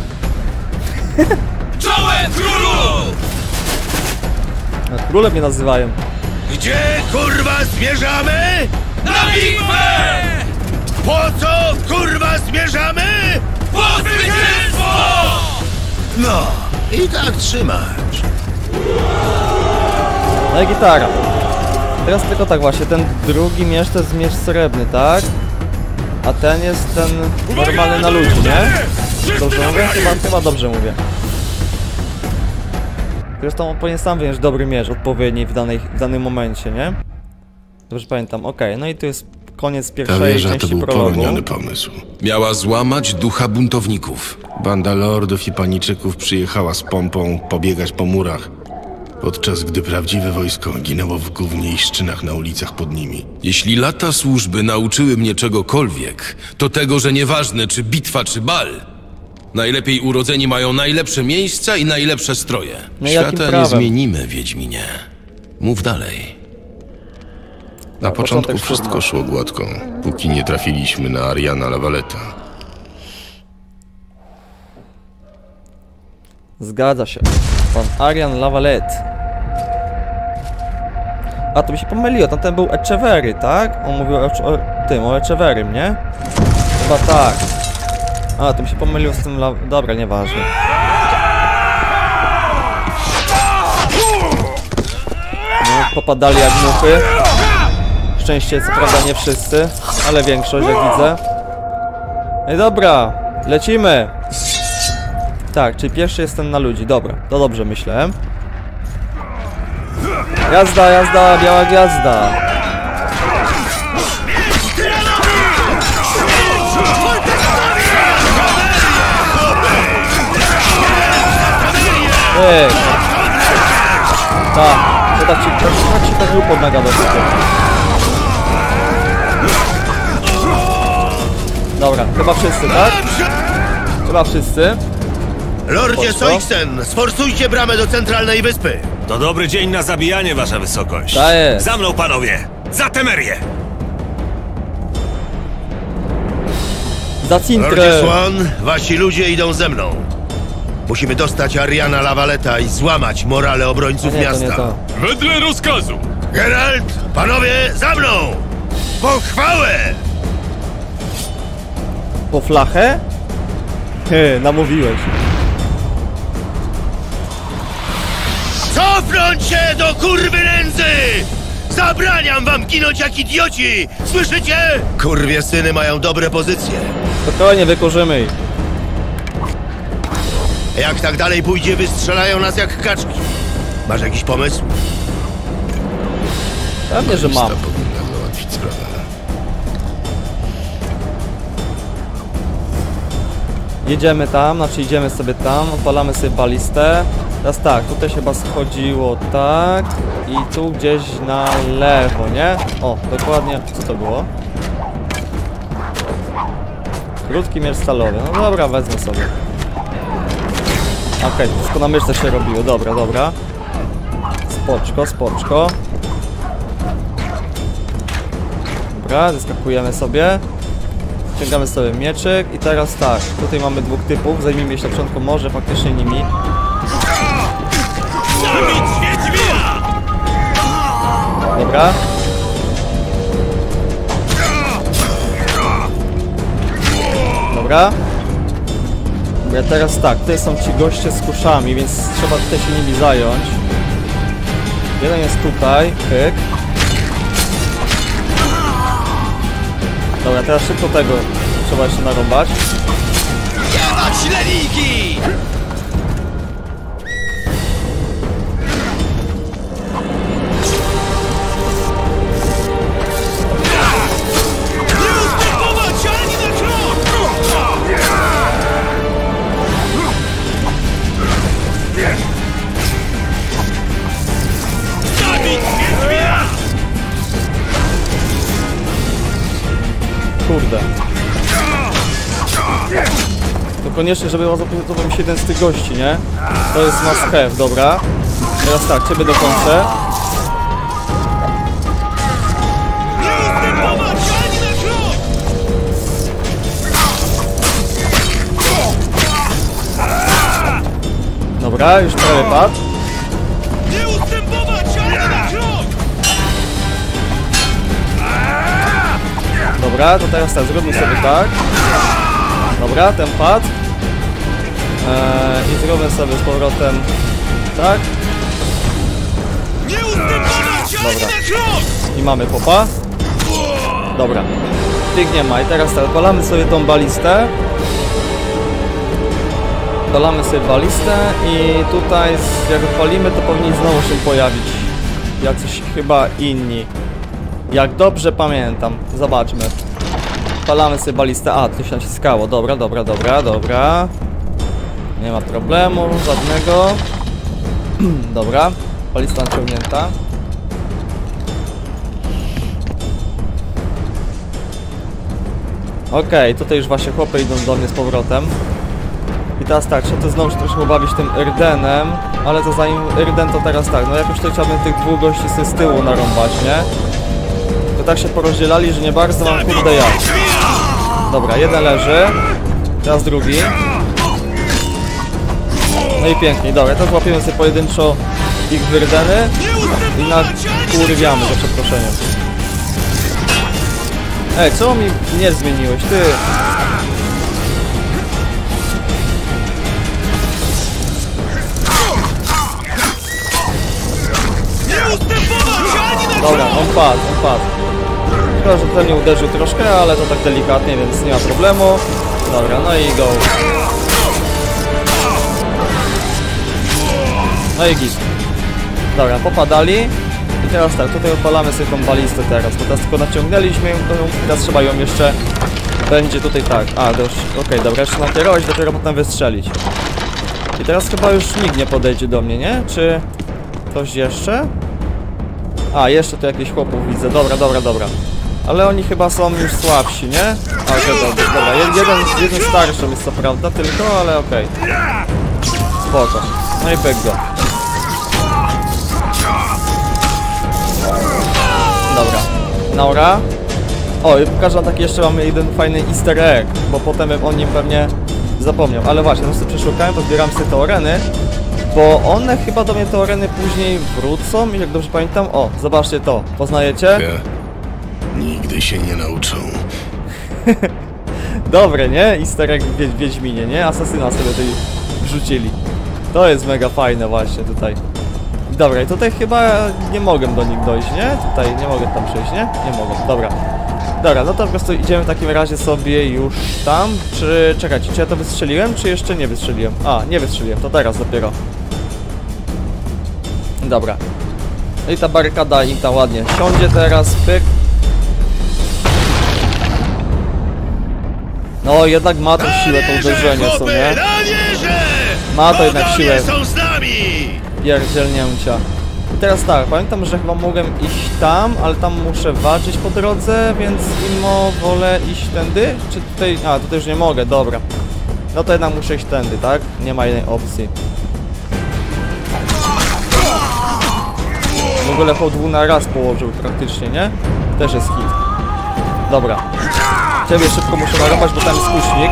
Czołem królu! No, królem mnie nazywają. Gdzie kurwa zmierzamy? Na bitwę! Po co kurwa zmierzamy? Po zwycięstwo! No, i tak trzymać. No i gitara. Teraz tylko tak właśnie, ten drugi miecz to jest miecz srebrny, tak? A ten jest ten normalny na ludzi, nie? Dobrze mówię? Chyba, chyba dobrze mówię. Zresztą powinien sam wyjąć dobry mierz, odpowiedni w, danej, w danym momencie, nie? Dobrze pamiętam, okej, okay. No i tu jest koniec Ta pierwszej wieża części to był prologu. poroniony pomysł. Miała złamać ducha buntowników. Banda lordów i paniczyków przyjechała z pompą pobiegać po murach, podczas gdy prawdziwe wojsko ginęło w gównie i szczynach na ulicach pod nimi. Jeśli lata służby nauczyły mnie czegokolwiek, to tego, że nieważne czy bitwa, czy bal, najlepiej urodzeni mają najlepsze miejsca i najlepsze stroje. No jakim Świata nie prawem? zmienimy, Wiedźminie. Mów dalej. Na No, początku początek wszystko siódmy. szło gładko, póki nie trafiliśmy na Ariana Lavaleta. Zgadza się. Pan Arian Lavalet. A, to mi się pomyliło, tamten był Echevery, tak? On mówił o, o tym, o Echeverym, nie? Chyba tak. A, to mi się pomyliło z tym la... Dobra, nieważne. No, popadali jak muchy. Szczęście, co prawda nie wszyscy, ale większość, jak widzę. No i dobra, lecimy. Tak, czyli pierwszy jestem na ludzi, dobra, to dobrze myślałem. Jazda, jazda, biała gwiazda. Ej. Tak, to tak ci, tak, tak ci tak upod mega dosyć. Dobra, chyba wszyscy, tak? Chyba wszyscy. Lordzie Poszło? Soiksen, sforsujcie bramę do centralnej wyspy. To dobry dzień na zabijanie, wasza wysokość. Ta jest. Za mną, panowie! Za Temerię! Za Cintrę. Lordzie Swan, wasi ludzie idą ze mną. Musimy dostać Ariana Lavaleta i złamać morale A obrońców nie, to miasta. nie to. Wedle rozkazu! Geralt, panowie, za mną! Po chwałę! Po flachę? He, namówiłeś. Cofnąć się do kurwy nędzy! Zabraniam wam ginąć jak idioci! Słyszycie? Kurwie syny mają dobre pozycje. Spokojnie, wykurzymy ich. Jak tak dalej pójdzie, wystrzelają nas jak kaczki. Masz jakiś pomysł? Pewnie, że mam. Lista powinna załatwić sprawę. Jedziemy tam, znaczy idziemy sobie tam, odpalamy sobie balistę. Teraz tak, tutaj się chyba schodziło tak i tu gdzieś na lewo, nie? O, dokładnie, co to było? Krótki miecz stalowy, no dobra, wezmę sobie. Okej, okay, wszystko na myszce się robiło, dobra, dobra. Spoczko, spoczko. Dobra, zeskakujemy sobie. Ściągamy sobie mieczyk i teraz tak, tutaj mamy dwóch typów, zajmijmy się na początku może faktycznie nimi. Dobra. Dobra. Ja teraz tak, tutaj są ci goście z kuszami, więc trzeba tutaj się nimi zająć. Jeden jest tutaj, pyk. Dobra, teraz szybko tego trzeba jeszcze narąbać. Jebać śleniki! Kurde. To koniecznie, żeby zapowiadał mi się jeden z tych gości, nie? To jest must have, dobra. Teraz tak, ciebie dokończę. Dobra, już prawie padł. Dobra, to teraz tak, zróbmy sobie tak. Dobra, ten padł. Eee, I zrobię sobie z powrotem tak. Dobra. I mamy popa. Dobra. Tych nie ma. I teraz tak, odpalamy sobie tą balistę. Odpalamy sobie balistę i tutaj jak odpalimy, to powinni znowu się pojawić jacyś chyba inni. Jak dobrze pamiętam. Zobaczmy. Odpalamy sobie balistę. A, to się naciskało. Dobra, dobra, dobra, dobra. Nie ma problemu żadnego. Dobra. Balista naciągnięta. Okej, okay, tutaj już właśnie chłopy idą do mnie z powrotem. I teraz tak, trzeba to znowu się troszkę bawić tym Erdenem. Ale to zanim Erden, to teraz tak. No jakoś to chciałbym tych dwóch gości sobie z tyłu narąbać, nie? To tak się porozdzielali, że nie bardzo mam kurde jak. Dobra, jeden leży. Teraz drugi. No i pięknie, dobra, teraz łapiemy sobie pojedynczo ich Erdeny i nakurwiamy za przeproszeniem. Ej, co mi nie zmieniłeś, ty? Dobra, on padł, on padł. Chyba, że ten nie uderzył troszkę, ale to tak delikatnie, więc nie ma problemu. Dobra, no i go. No i git. Dobra, popadali. I teraz tak, tutaj odpalamy sobie tą balistę teraz, bo teraz tylko naciągnęliśmy ją, teraz trzeba ją jeszcze... Będzie tutaj tak, a dość, okej, okay, dobra, jeszcze nakierować, dopiero potem wystrzelić. I teraz chyba już nikt nie podejdzie do mnie, nie? Czy ktoś jeszcze? A, jeszcze tu jakichś chłopów widzę, dobra, dobra, dobra. Ale oni chyba są już słabsi, nie? A, okej, dobra, dobra. Jeden, jeden starszy jest co prawda tylko, ale okej. Okay. Spoko. No i pyk go. Dobra. Naura. O, i pokażę wam taki jeszcze mamy jeden fajny easter egg, bo potem bym o nim pewnie zapomniał. Ale właśnie, no sobie przeszukałem, pozbieram sobie te oreny, bo one chyba do mnie te oreny później wrócą, jak dobrze pamiętam. O, zobaczcie to. Poznajecie? Nigdy się nie nauczą. Dobre, nie? Easter egg w Wiedźminie, nie? Asasyna sobie tutaj wrzucili. To jest mega fajne właśnie tutaj. Dobra, i tutaj chyba nie mogę do nich dojść, nie? Tutaj nie mogę tam przejść, nie? Nie mogę, dobra. Dobra, no to po prostu idziemy w takim razie sobie już tam. Czy... czekajcie, czy ja to wystrzeliłem, czy jeszcze nie wystrzeliłem? A, nie wystrzeliłem, to teraz dopiero. Dobra. No i ta barykada im tam ładnie siądzie teraz, pyk. No jednak ma tą siłę, to uderzenie, co nie? Ma to jednak siłę pierdzielnięcia. I teraz tak, pamiętam, że chyba mogłem iść tam, ale tam muszę walczyć po drodze, więc mimo wolę iść tędy? Czy tutaj... A, tutaj już nie mogę, dobra. No to jednak muszę iść tędy, tak? Nie ma innej opcji. W ogóle po dwu na raz położył praktycznie, nie? Też jest hit. Dobra. Ciebie szybko muszę narobić, bo tam jest kusznik.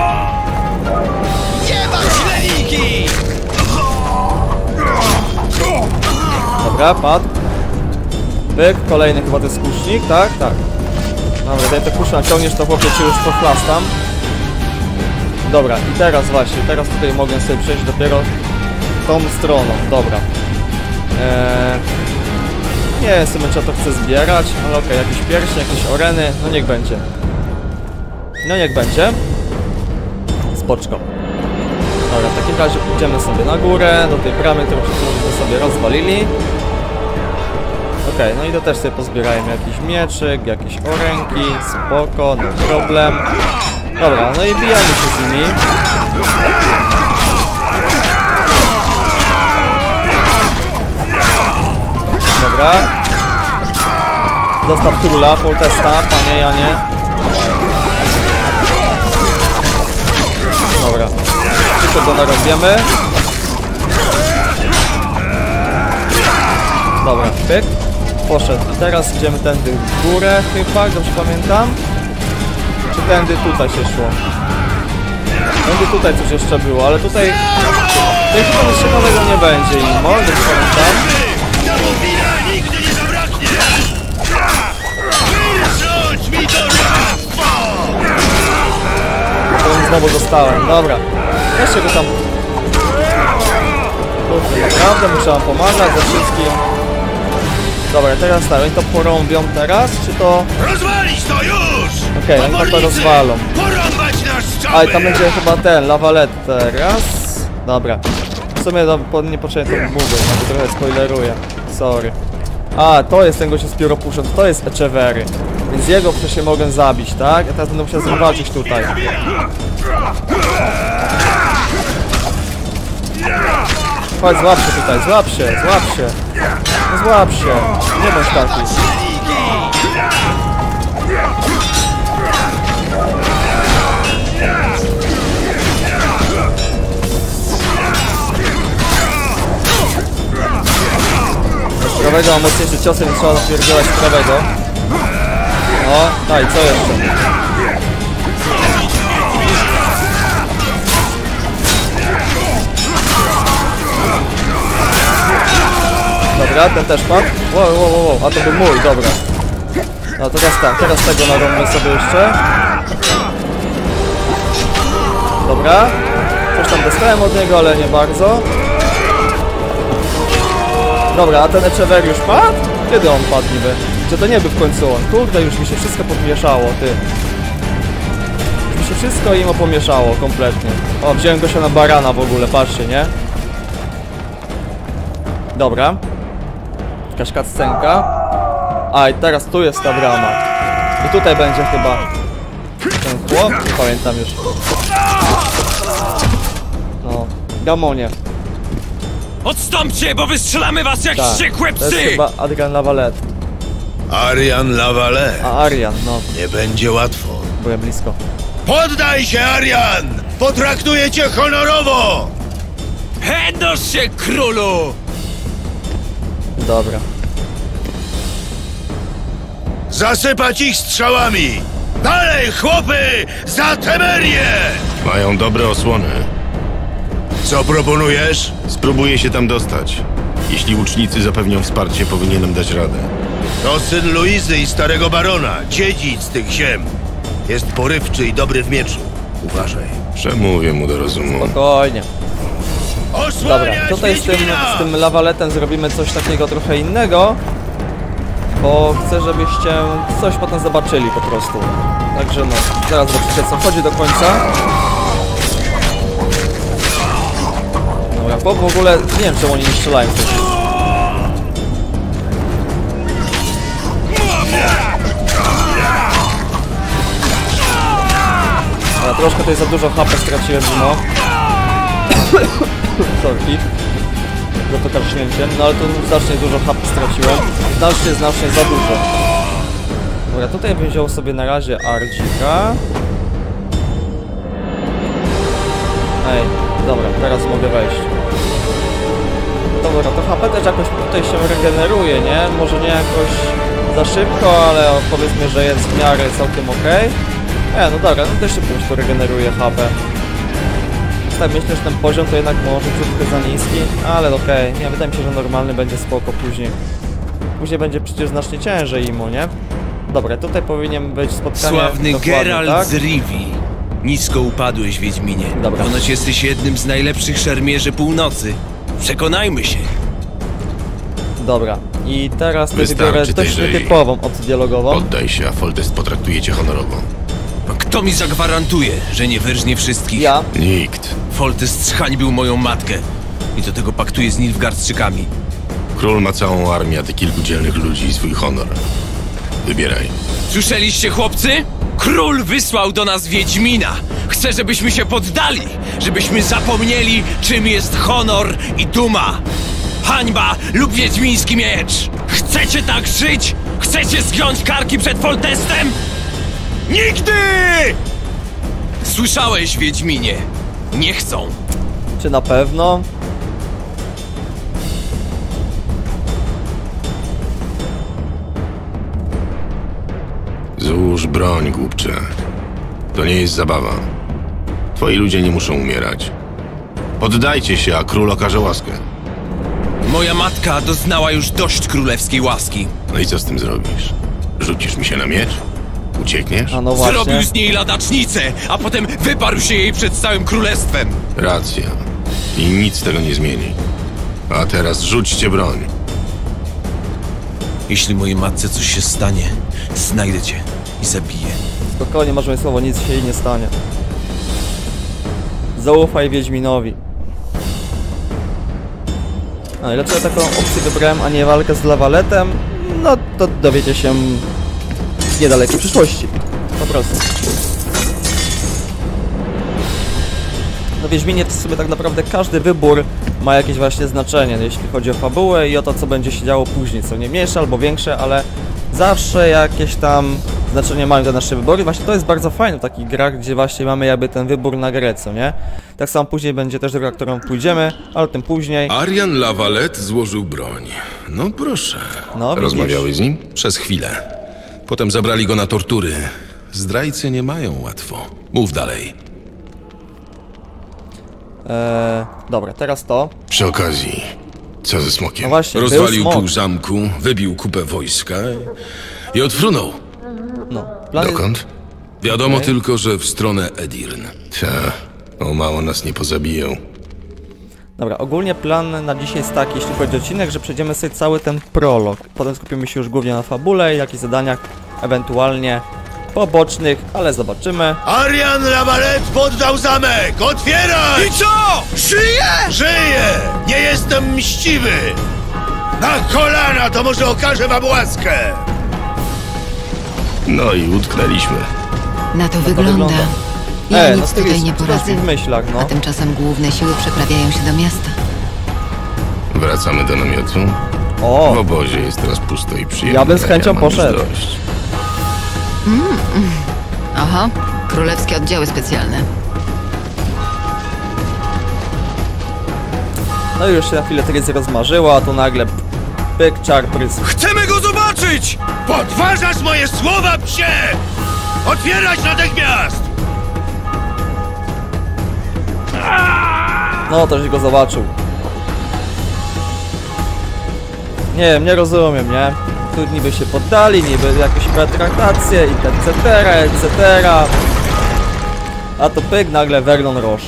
Dobra, padł. Pyk, kolejny chyba to jest kusznik, tak? Tak. Dobra, daj te kusze naciągniesz, to chłopie cię już pochlastam. Dobra, i teraz właśnie, teraz tutaj mogę sobie przejść dopiero tą stroną, dobra. Eee... Nie wiem, sobie czy to chcę zbierać, ale okej, okay, jakieś pierśnie, jakieś oreny, no niech będzie. No niech będzie. Spoczko. Dobra, w takim razie idziemy sobie na górę, do tej bramy, którą przed chwilą sobie rozwalili. Okej, okay, no i to też sobie pozbierajmy jakiś mieczyk, jakieś oręki, spoko, no problem. Dobra, no i bijamy się z nimi. Dobra. Zostaw króla, full testa, panie Janie. Dobra. Tylko go narobiemy. Dobra, pyk. Poszedł. I teraz idziemy tędy w górę chyba, dobrze pamiętam. Czy tędy tutaj się szło? Tędy tutaj coś jeszcze było, ale tutaj... Tutaj chyba nic ciekawego nie będzie im, dobrze pamiętam. To znowu dostałem, dobra. Jeszcze go tam... Kurde, naprawdę muszę wam pomagać ze wszystkim. Dobra, teraz tak, oni to porąbią teraz, czy to... Rozwalić to już! Okej, okay, oni to rozwalą. A i tam będzie chyba ten, lawalet teraz. Dobra. W sumie no, po, nie począłem to mówić, bo trochę spoileruję. Sorry. A, to jest ten gość z pióropuszem, to jest Echevery. Więc jego przecież mogę zabić, tak? A teraz będę musiał zawalczyć tutaj. Chodź, złap się tutaj, złap się, złap się. No złap się, nie bądź taki. Z prawego mam mocniejszy ciosem, więc trzeba napierdzielać z prawego. No, daj, co jeszcze? Dobra, ten też padł. Wow, wow, wow, wow, a to był mój, dobra. No teraz tak, teraz tego narąbmy sobie jeszcze. Dobra. Coś tam dostałem od niego, ale nie bardzo. Dobra, a ten Echevery już padł? Kiedy on padł niby? Czy to nie był w końcu on? Kurde, już mi się wszystko pomieszało, ty. Już mi się wszystko im pomieszało kompletnie. O, wziąłem go się na barana w ogóle, patrzcie, nie? Dobra. Jakaś cutscenka. A i teraz tu jest ta brama. I tutaj będzie chyba ten chłop. Pamiętam już. No, Gamonie. Odstąpcie, bo wystrzelamy was jak Tak, wściekłe to jest psy! chyba Adrian Lavalette. Arian Lavalette. A Arian, no, Nie będzie łatwo. byłem blisko. Poddaj się, Arian! Potraktuję cię honorowo! Chędosz się, królu! Dobra. Zasypać ich strzałami! Dalej, chłopy! Za Temerię! Mają dobre osłony. Co proponujesz? Spróbuję się tam dostać. Jeśli łucznicy zapewnią wsparcie, powinienem dać radę. To syn Luizy i starego barona, dziedzic tych ziem. Jest porywczy i dobry w mieczu. Uważaj. Przemówię mu do rozumu. Spokojnie. Dobra, Osłaniać tutaj z tym, Wiedźmina! z tym Lavallettem zrobimy coś takiego trochę innego. Bo chcę, żebyście coś potem zobaczyli po prostu. Także no, zaraz zobaczycie, co chodzi do końca. Dobra, bo w ogóle nie wiem, czemu oni nie strzelają coś. Dobra, troszkę tutaj za dużo H P straciłem, no. Sorki. Za to karcznięciem, no ale tu znacznie dużo H P straciłem. Znacznie, znacznie za dużo. Dobra, tutaj bym wziął sobie na razie Ardzika. Ej, dobra, teraz mogę wejść. Dobra, to H P też jakoś tutaj się regeneruje, nie? Może nie jakoś za szybko, ale powiedzmy, że jest w miarę całkiem ok. E, no dobra, no też szybko się to regeneruje H P. Tak, myślę, że ten poziom to jednak może troszkę za niski, ale okej, okay. Nie, wydaje mi się, że normalny będzie spoko później. Później będzie przecież znacznie ciężej imo, nie? Dobra, tutaj powinien być spotkanie. Sławny Geralt tak? z Rivii. Nisko upadłeś, Wiedźminie. Dobra. Ponoć jesteś jednym z najlepszych szermierzy północy. Przekonajmy się. Dobra, i teraz to Wystarczy wybiorę tej dość żei. nietypową opcję dialogową. Oddaj się, a Foltest potraktuje cię honorowo. Kto mi zagwarantuje, że nie wyrżnie wszystkich? Ja? Nikt. Foltest zhańbił moją matkę. I do tego paktuje z Nilfgaardczykami. Król ma całą armię, a ty kilku dzielnych ludzi i swój honor. Wybieraj. Słyszeliście, chłopcy? Król wysłał do nas Wiedźmina. Chce, żebyśmy się poddali. Żebyśmy zapomnieli, czym jest honor i duma. Hańba lub wiedźmiński miecz. Chcecie tak żyć? Chcecie zgiąć karki przed Foltestem? Nigdy! Słyszałeś, Wiedźminie? Nie chcą. Czy na pewno? Złóż broń, głupcze. To nie jest zabawa. Twoi ludzie nie muszą umierać. Poddajcie się, a król okaże łaskę. Moja matka doznała już dość królewskiej łaski. No i co z tym zrobisz? Rzucisz mi się na miecz? Uciekniesz? A no właśnie. Zrobił z niej ladacznicę, a potem wyparł się jej przed całym królestwem. Racja. I nic tego nie zmieni. A teraz rzućcie broń. Jeśli mojej matce coś się stanie, znajdę cię i zabiję. Spokojnie, masz moje słowo, nic się jej nie stanie. Zaufaj Wiedźminowi. No i dlaczego taką opcję wybrałem, a nie walkę z Lawaletem? No to dowiecie się w niedalekiej przyszłości. Po prostu. No w Wiedźminie to sobie tak naprawdę każdy wybór ma jakieś właśnie znaczenie, jeśli chodzi o fabułę i o to, co będzie się działo później. Są nie mniejsze albo większe, ale zawsze jakieś tam znaczenie mają te nasze wybory. Właśnie to jest bardzo fajne w takich grach, gdzie właśnie mamy jakby ten wybór na grę, co nie? Tak samo później będzie też droga, którą pójdziemy, ale o tym później. Arian Lawalet złożył broń. No proszę. No, rozmawiałeś z nim? Przez chwilę. Potem zabrali go na tortury. Zdrajcy nie mają łatwo. Mów dalej. Eee, dobra, teraz to. Przy okazji, co ze smokiem? No właśnie, rozwalił był pół smok. zamku, wybił kupę wojska i odfrunął. No, plan Dokąd? Wiadomo Okay. tylko, że w stronę Edirn. Ta, o mało nas nie pozabiją. Dobra, ogólnie plan na dzisiaj jest taki, jeśli chodzi o odcinek, że przejdziemy sobie cały ten prolog. Potem skupimy się już głównie na fabule i jakichś zadaniach, ewentualnie pobocznych, ale zobaczymy. Arian Lawalet poddał zamek! Otwieraj! I co? Żyje? Żyję! Nie jestem mściwy! Na kolana, to może okażę wam łaskę! No i utknęliśmy. Na to to wygląda. wygląda. Ja E, no nic to tutaj jest- nie to jest poradzę. w myślach, no. A tymczasem główne siły przeprawiają się do miasta. Wracamy do namiotu. W O, obozie jest teraz pusto i przyjemnie. Ja bym z chęcią mam już poszedł. dość. Aha, królewskie oddziały specjalne. no i już się na chwilę Tryzy rozmarzyła, a tu nagle pyk, czar, prysk. Chcemy go zobaczyć! Podważasz moje słowa, psie! Otwierać natychmiast! No, to żeś go zobaczył. Nie wiem, nie rozumiem, nie? Tu niby się poddali, niby jakieś pretraktacje i et cetera, et cetera. A to pyk, nagle Vernon Roche.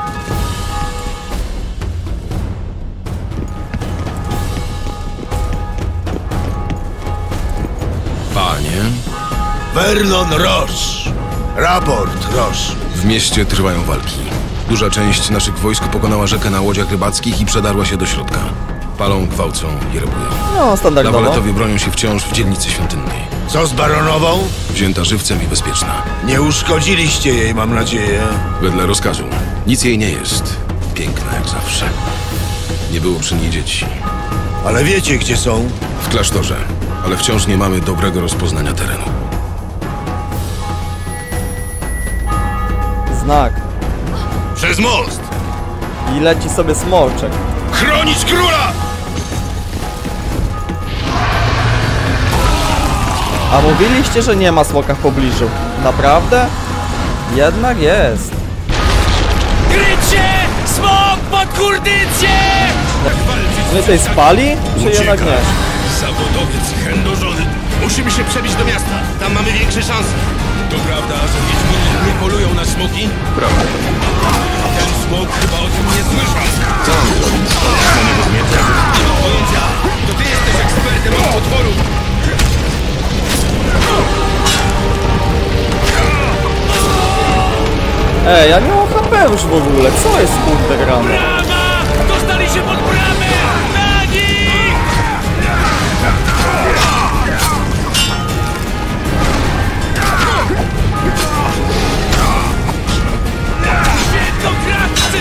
Panie, Vernon Roche. Raport Roche. w mieście trwają walki. Duża część naszych wojsk pokonała rzekę na łodziach rybackich i przedarła się do środka. Palą, gwałcą i rabują. No, standardowo. Lawaletowie bronią się wciąż w dzielnicy świątynnej. Co z baronową? Wzięta żywcem i bezpieczna. Nie uszkodziliście jej, mam nadzieję. Wedle rozkazu. Nic jej nie jest. Piękna jak zawsze. Nie było przy niej dzieci. Ale wiecie, gdzie są? W klasztorze. Ale wciąż nie mamy dobrego rozpoznania terenu. Znak. Przez most! I leci sobie smoczek. Chronić króla! A mówiliście, że nie ma smoka w pobliżu. Naprawdę? Jednak jest. Krycie! Smok pod kurdycję! My tutaj spali? Czy jednak nie? Zawodowiec chędożony. Musimy się przebić do miasta. Tam mamy większe szanse. To prawda, że Wiedźmini nie polują na smoki? Prawda. Ten smok chyba o tym nie słyszał. Co on zrobi? Nie mam pojęcia. To ty jesteś ekspertem od potworów. Ej, ja nie mam H P już w ogóle. Co jest kurde grane? Brama! Dostali się pod bramę! Na nich! Świętokradcy!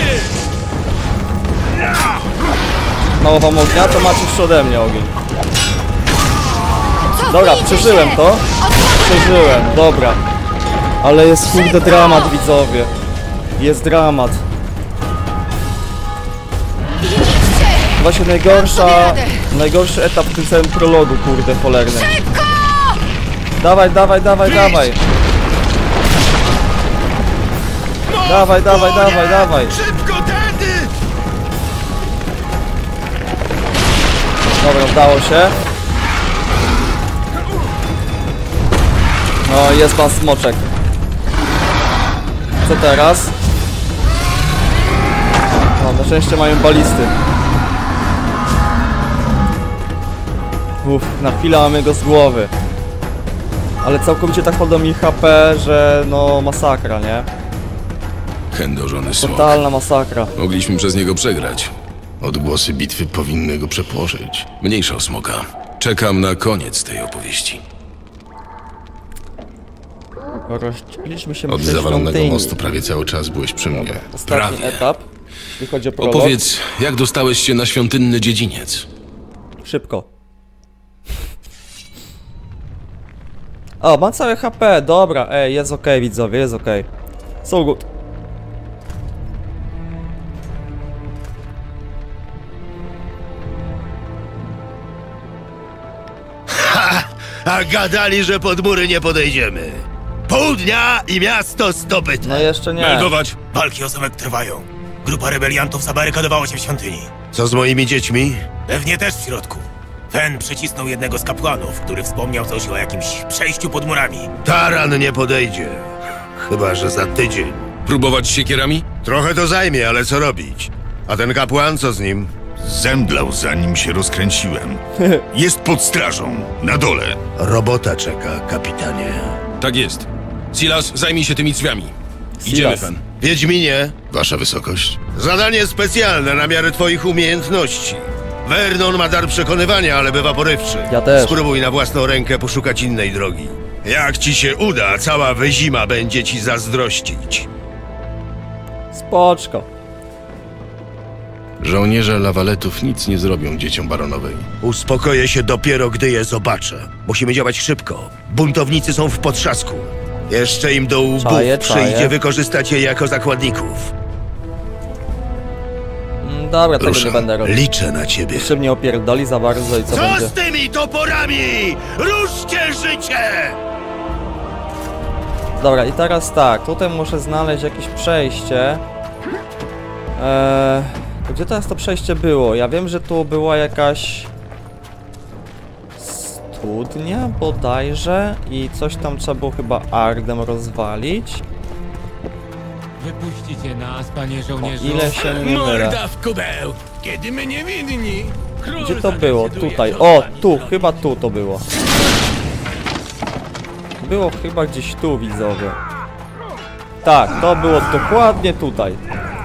Mało wam ognia, to macie jeszcze ode mnie ogień. Dobra, przeżyłem to. Przeżyłem, dobra. Ale jest kurde dramat, widzowie. Jest dramat. Właśnie najgorsza, najgorszy etap w tym całym prologu, kurde, cholerny. Dawaj, dawaj, dawaj, dawaj. Dawaj, dawaj, dawaj, dawaj. Szybko, tędy! Dobra, udało się. No, jest pan smoczek. Co teraz? No, na szczęście mają balisty. Uff, na chwilę mamy go z głowy. Ale całkowicie tak chodzą mi H P, że no masakra, nie? Chędożony smok. Totalna masakra. Mogliśmy przez niego przegrać. Odgłosy bitwy powinny go przepłoszyć. Mniejsza o smoka. Czekam na koniec tej opowieści. Rozdzieliliśmy się Od przy zawalonego świątyni. mostu prawie cały czas byłeś przy mnie. Ostatni Prawie. etap. Jeśli chodzi o prolog. Opowiedz, jak dostałeś się na świątynny dziedziniec? Szybko. O, mam całe H P, dobra, ej, jest okej, okay, widzowie, jest okej. Okay. So good. Ha! A gadali, że pod mury nie podejdziemy. Pół dnia i miasto zdobyte. No jeszcze nie. Meldować. Walki o zamek trwają. Grupa rebeliantów zabarykadowała się w świątyni. Co z moimi dziećmi? Pewnie też w środku. Fen przycisnął jednego z kapłanów, który wspomniał coś o jakimś przejściu pod murami. Taran nie podejdzie. Chyba że za tydzień. Próbować siekierami? Trochę to zajmie, ale co robić? A ten kapłan, co z nim? Zemdlał, zanim się rozkręciłem. Jest pod strażą, na dole. Robota czeka, kapitanie. Tak jest. Silas, zajmij się tymi drzwiami. Idziemy, Fen. Wiedźminie, Wasza wysokość. zadanie specjalne na miarę twoich umiejętności. Vernon ma dar przekonywania, ale bywa porywczy. Ja też. Spróbuj na własną rękę poszukać innej drogi. Jak ci się uda, cała Wyzima będzie ci zazdrościć. Spoczko. Żołnierze lawaletów nic nie zrobią dzieciom baronowej. Uspokoję się dopiero, gdy je zobaczę. Musimy działać szybko. Buntownicy są w potrzasku. Jeszcze im do łbów Czaję, przyjdzie czaję. wykorzystać je jako zakładników. Mm, dobra, tego nie będę robił. Liczę na ciebie. Jeszcze mnie opierdoli za bardzo i co, Co będzie? z tymi toporami? Ruszcie życie! Dobra, i teraz tak, tutaj muszę znaleźć jakieś przejście. Eee, gdzie teraz to przejście było? Ja wiem, że tu była jakaś studnia bodajże i coś tam trzeba było chyba Ardem rozwalić. Wypuścicie nas, panie O żołnierzu. ile się nie mylę. w kubeł! Kiedy my nie winni? Król Gdzie to było? Tutaj. O, tu, chyba tu to było. Było chyba gdzieś tu, widzowie. Tak, to było dokładnie tutaj.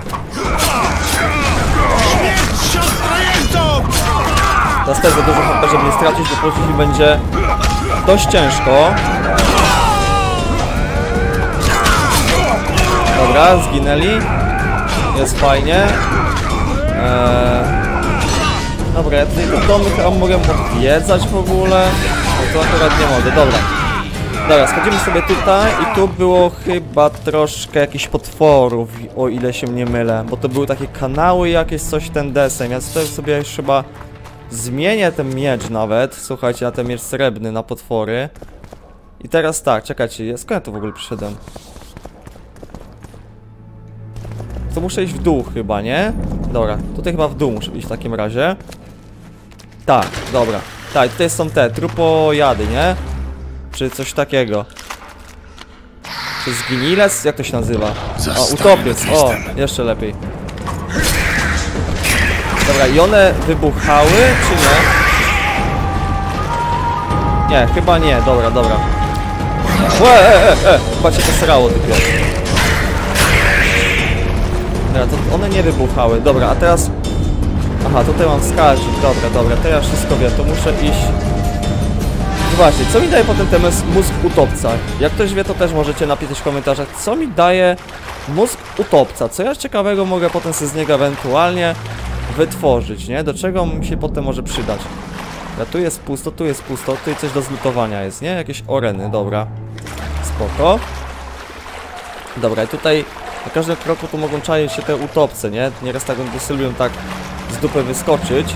Teraz też za dużo H P, żeby nie stracić, bo po prostu będzie dość ciężko. Dobra, zginęli. Jest fajnie. Eee... Dobra, ja tutaj do domu chyba mogę odwiedzać w ogóle. No to akurat nie mogę, dobra. Dobra, schodzimy sobie tutaj i tu było chyba troszkę jakichś potworów, o ile się nie mylę. Bo to były takie kanały jakieś, coś ten desem. Ja tutaj sobie już chyba zmienię ten miecz nawet. Słuchajcie, na ten miecz srebrny, na potwory. I teraz tak, czekajcie, skąd ja tu w ogóle przyszedłem? To muszę iść w dół chyba, nie? Dobra, tutaj chyba w dół muszę iść w takim razie. Tak, dobra. Tak, tutaj są te trupojady, nie? Czy coś takiego. Czy zginiles? Jak to się nazywa? O, utopiec, o, jeszcze lepiej. Dobra, i one wybuchały, czy nie? Nie, chyba nie, dobra, dobra. Łe, e, e, e, chyba cię to srało tylko. Dobra, to one nie wybuchały, dobra, a teraz... Aha, tutaj mam wskaźnik, dobra, dobra, to ja wszystko wiem, to muszę iść... Właśnie, co mi daje potem ten mózg utopca? Jak ktoś wie, to też możecie napisać w komentarzach, co mi daje mózg utopca? Co ja ciekawego mogę potem sobie z niego ewentualnie wytworzyć, nie? Do czego mi się potem może przydać? Ja, tu jest pusto, tu jest pusto, tu coś do zlutowania jest, nie? Jakieś oreny, dobra. Spoko. Dobra, i tutaj na każdym kroku tu mogą czaić się te utopce, nie? Nieraz tak one lubią tak z dupy wyskoczyć.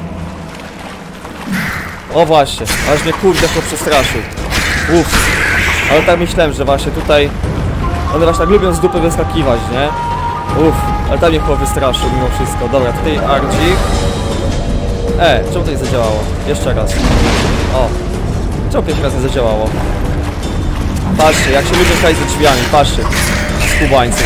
O właśnie, aż mnie kurde to przestraszył. Uff. Ale tak myślałem, że właśnie tutaj one właśnie tak lubią z dupy wyskakiwać, nie? Uff, ale tam mnie chyba wystraszył mimo wszystko. Dobra, tutaj Ardzik. E, czemu to nie zadziałało? Jeszcze raz. O. Czemu pierwszy raz nie zadziałało? Patrzcie, jak się lubią krać ze drzwiami, patrzcie. Skubańcy.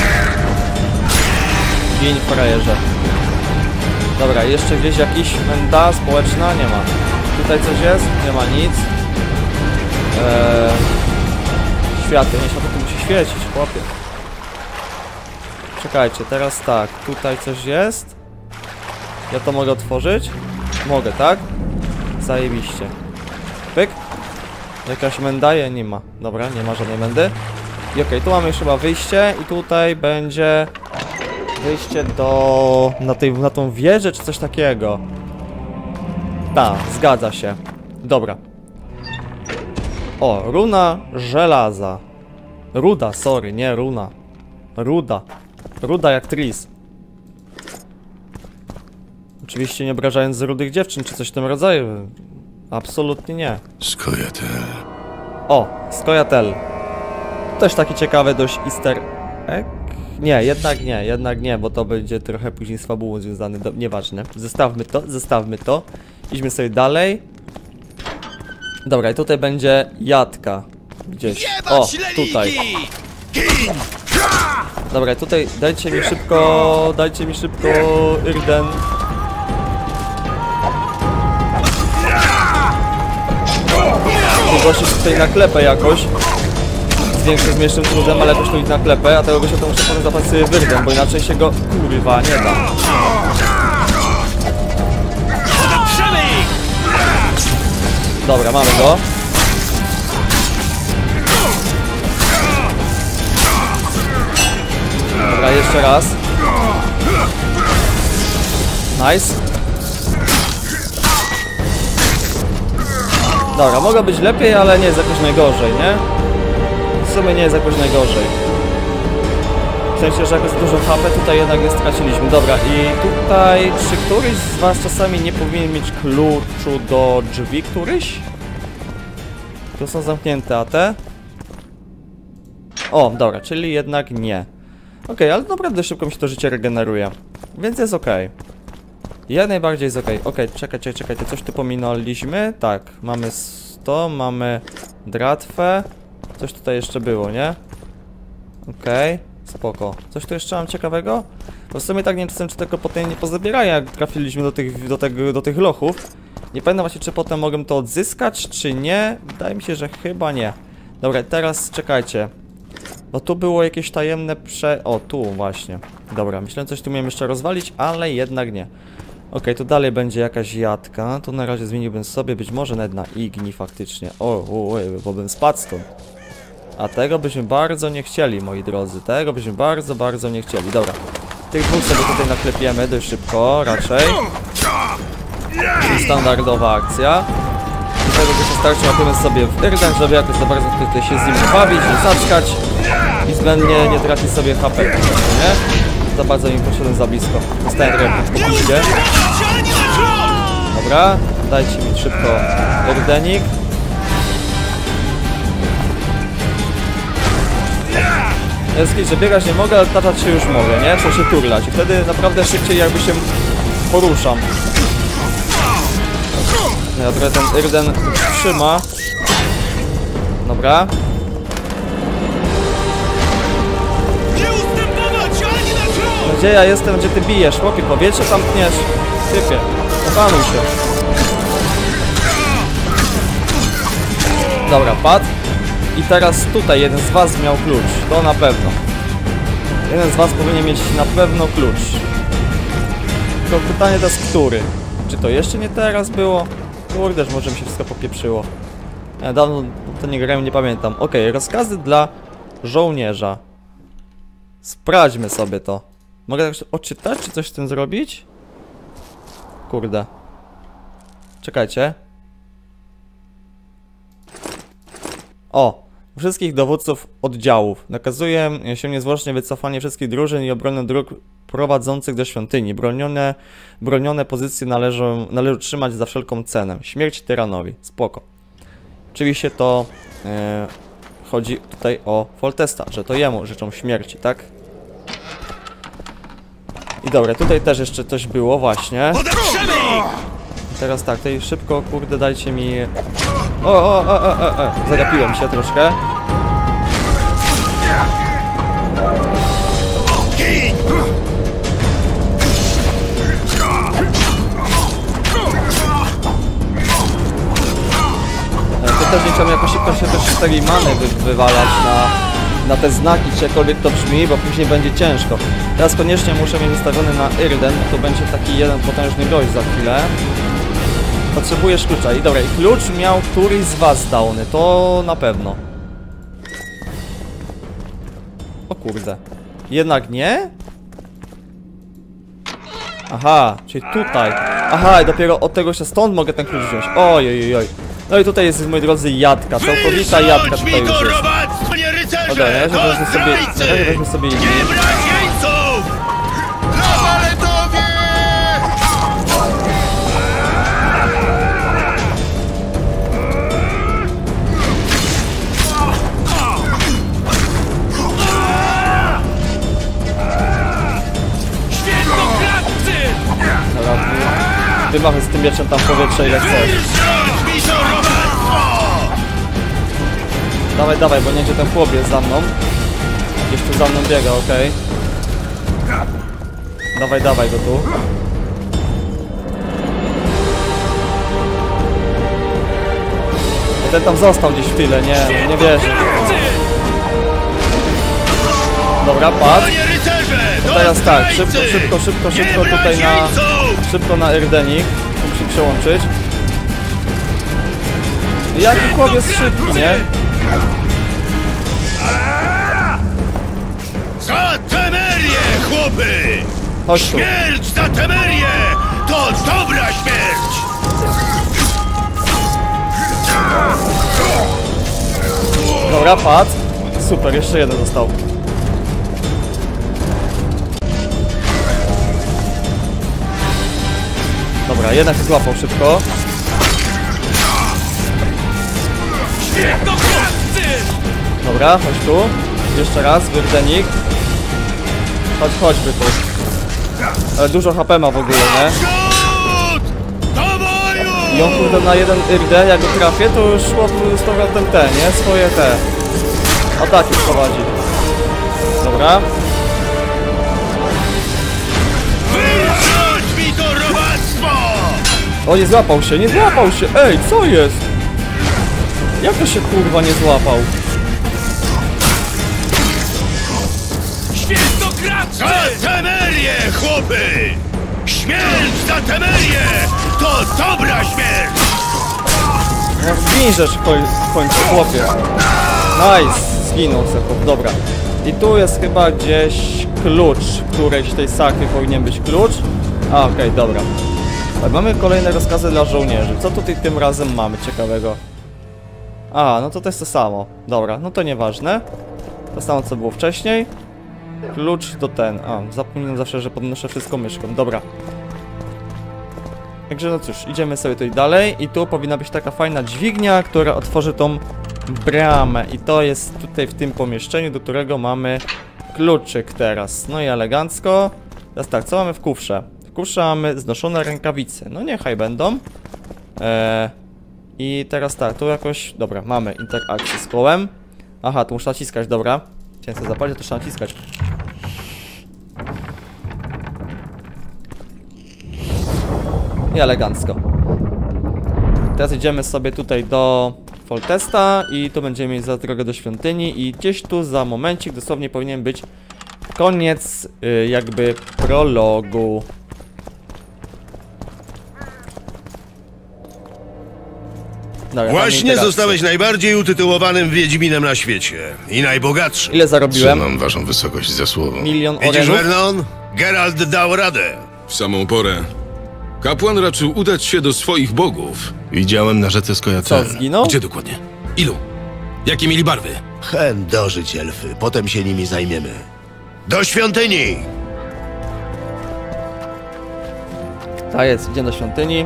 Gień frajerze. Dobra, jeszcze gdzieś jakiś menda społeczna? Nie ma. Tutaj coś jest? Nie ma nic. Eee... Światło, nie, światło tu musi świecić, chłopie. Czekajcie, teraz tak, tutaj coś jest. Ja to mogę otworzyć? Mogę, tak? Zajebiście. Pyk. Jakaś menda? Nie ma. Dobra, nie ma żadnej mendy. I okej, okay, tu mamy już chyba wyjście i tutaj będzie wyjście do... Na, tej, na tą wieżę czy coś takiego. Tak, zgadza się. Dobra. O, runa żelaza. Ruda, sorry, nie runa. Ruda. Ruda jak Tris. Oczywiście nie obrażając z rudych dziewczyn, czy coś w tym rodzaju. Absolutnie nie. Skojatel. O, Skojatel. Też taki ciekawy dość easter egg. Nie, jednak nie, jednak nie, bo to będzie trochę później z fabułą związany. Do... Nieważne. Zostawmy to, zostawmy to. Idźmy sobie dalej. Dobra, i tutaj będzie jadka. Gdzieś. O, tutaj. Dobra, tutaj dajcie mi szybko, dajcie mi szybko Yrden. Gościu tutaj naklepę jakoś. Z większym, mniejszym trudem, ale jakoś tu iść naklepę, a tego gościa to muszę potem zapać sobie Wyrdem, bo inaczej się go, kurwa, nie da. Dobra, mamy go. Dobra, jeszcze raz. Nice. Dobra, mogło być lepiej, ale nie jest jakoś najgorzej, nie? W sumie nie jest jakoś najgorzej. W sensie, że jakoś dużo H P tutaj jednak nie straciliśmy. Dobra, i tutaj czy któryś z was czasami nie powinien mieć kluczu do drzwi któryś? Tu są zamknięte, a te? O, dobra, czyli jednak nie. Okej, okay, ale naprawdę szybko mi się to życie regeneruje. Więc jest okej. Okay. Jak najbardziej jest okej. Okay. Okej, okay, czekaj, czekaj, czekaj, coś tu pominęliśmy. Tak, mamy sto, mamy dratwę. Coś tutaj jeszcze było, nie? Okej, okay, spoko. Coś tu jeszcze mam ciekawego? Bo w sumie tak nie wiem, czy tego potem nie pozabierają, jak trafiliśmy do tych, do, tego, do tych lochów. Nie pamiętam właśnie, czy potem mogę to odzyskać, czy nie. Wydaje mi się, że chyba nie. Dobra, teraz czekajcie. Bo tu było jakieś tajemne prze... O, tu właśnie. Dobra, myślałem, coś tu miałem jeszcze rozwalić, ale jednak nie. Okej, okay, tu dalej będzie jakaś jadka. Tu na razie zmieniłbym sobie, być może nawet na igni faktycznie. O, o, o, bo bym spadł stąd. A tego byśmy bardzo nie chcieli, moi drodzy. Tego byśmy bardzo, bardzo nie chcieli. Dobra. Tych dwóch sobie tutaj naklepiemy dość szybko, raczej. Standardowa akcja. I tego wystarczy, łapiemy sobie w Yrden, żeby jakoś za bardzo tutaj się z nim bawić, nie zaczkać. I względnie nie tracić sobie H P, nie? Za bardzo im poszedłem za blisko. Dostałem trochę po piździe. Dobra, dajcie mi szybko Yrdenik. Jest że biegać nie mogę, ale latać się już mogę, nie? Trzeba się turlać i wtedy naprawdę szybciej jakby się poruszam. Ja trochę ten Yrden trzyma. Dobra. Gdzie ja jestem, gdzie ty bijesz? Chłopie, powietrze tam tniesz. Typie, opanuj się. Dobra, padł. I teraz tutaj jeden z was miał klucz. To na pewno. Jeden z was powinien mieć na pewno klucz. Tylko pytanie teraz który? Czy to jeszcze nie teraz było? Kurde, że może mi się wszystko popieprzyło. Ja dawno to nie grałem, nie pamiętam. Okej, okay, rozkazy dla żołnierza. Sprawdźmy sobie to. Mogę tak odczytać, czy coś z tym zrobić? Kurde. Czekajcie. O! Wszystkich dowódców oddziałów. Nakazuje się niezwłocznie wycofanie wszystkich drużyn i obronę dróg prowadzących do świątyni. Bronione, bronione pozycje należą, należy trzymać za wszelką cenę. Śmierć tyranowi. Spoko. Oczywiście to e, chodzi tutaj o Foltesta, że to jemu życzą śmierci, tak? I dobra, tutaj też jeszcze coś było właśnie. I teraz tak, tutaj szybko, kurde, dajcie mi... O, o, o, o, o, o. Zagapiłem się troszkę. To też nie chciałbym jakoś szybko się też z tej many wy wywalać na na te znaki, czy jakkolwiek to brzmi, bo później będzie ciężko. Teraz koniecznie muszę mieć ustawiony na Yrden, to będzie taki jeden potężny gość za chwilę. Potrzebujesz klucza. I dobra, i klucz miał któryś z was downy, to na pewno. O kurde. Jednak nie? Aha, czyli tutaj. Aha, i dopiero od tego się stąd mogę ten klucz wziąć. Oj, oj, oj. No i tutaj jest, moi drodzy, jadka, całkowita jadka tutaj już jest. Dobra, na razie weźmy sobie, na razie weźmy sobie inni. Wymachy z tym mieczem tam w powietrze ile chcesz. Dawaj, dawaj, bo nie gdzie ten chłop jest za mną. Gdzieś tu za mną biega, okej. Okay. Dawaj, dawaj go tu. Ten tam został gdzieś chwilę, nie, nie wierzę. Dobra, padł. To teraz tak, szybko, szybko, szybko, szybko tutaj na... Szybko na Irdenik. Musi przełączyć. Jaki chłop jest szybki, nie? Za Temerię, chłopy! Chodź tu. Śmierć za Temerię! To dobra śmierć! Dobra, padł. Super, jeszcze jeden został. Dobra, jednak się złapał szybko. Dobra, chodź tu. Jeszcze raz, Wyrdenik. Chodź, chodźby tu. Ale dużo H P ma w ogóle, nie? I on kurde na jeden Yrdę, jak go trafię, to już chłop z powrotem te, nie? Swoje te ataki prowadzi. Dobra. O, nie złapał się, nie złapał się! Ej, co jest? Jak to się kurwa nie złapał? Świętokradzcy! Za Temerię, chłopy! Śmierć za Temerię! To dobra śmierć! No zginżesz w koń końcu, chłopie. Nice! Zginął se chłop, dobra. I tu jest chyba gdzieś klucz, którejś tej sakry powinien być klucz. A, okej, okay, dobra. Mamy kolejne rozkazy dla żołnierzy. Co tutaj tym razem mamy ciekawego? A, no to to jest to samo. Dobra, no to nieważne. To samo co było wcześniej. Klucz do ten. A, zapominam zawsze, że podnoszę wszystko myszką. Dobra. Także no cóż, idziemy sobie tutaj dalej. I tu powinna być taka fajna dźwignia, która otworzy tą bramę. I to jest tutaj w tym pomieszczeniu, do którego mamy kluczyk teraz. No i elegancko. Teraz tak, co mamy w kufrze? W kufrze mamy znoszone rękawice. No niechaj będą. Eee, I teraz tak, tu jakoś... Dobra, mamy interakcję z kołem. Aha, tu muszę naciskać, dobra. Chciałem sobie zapalić, to trzeba naciskać. I elegancko. Teraz idziemy sobie tutaj do Foltesta i tu będziemy mieć za drogę do świątyni i gdzieś tu za momencik dosłownie powinien być koniec yy, jakby prologu. Dobra, właśnie zostałeś najbardziej utytułowanym Wiedźminem na świecie i najbogatszym. Ile zarobiłem? Trzymam waszą wysokość za słowo. Milion orenów. Widzisz, Vernon? Geralt dał radę. W samą porę. Kapłan raczył udać się do swoich bogów. Widziałem na rzece Skojatel. Co, zginął? Gdzie dokładnie? Ilu? Jakie mieli barwy? Hen dożyć elfy, potem się nimi zajmiemy. Do świątyni! Tak jest, idziemy do świątyni.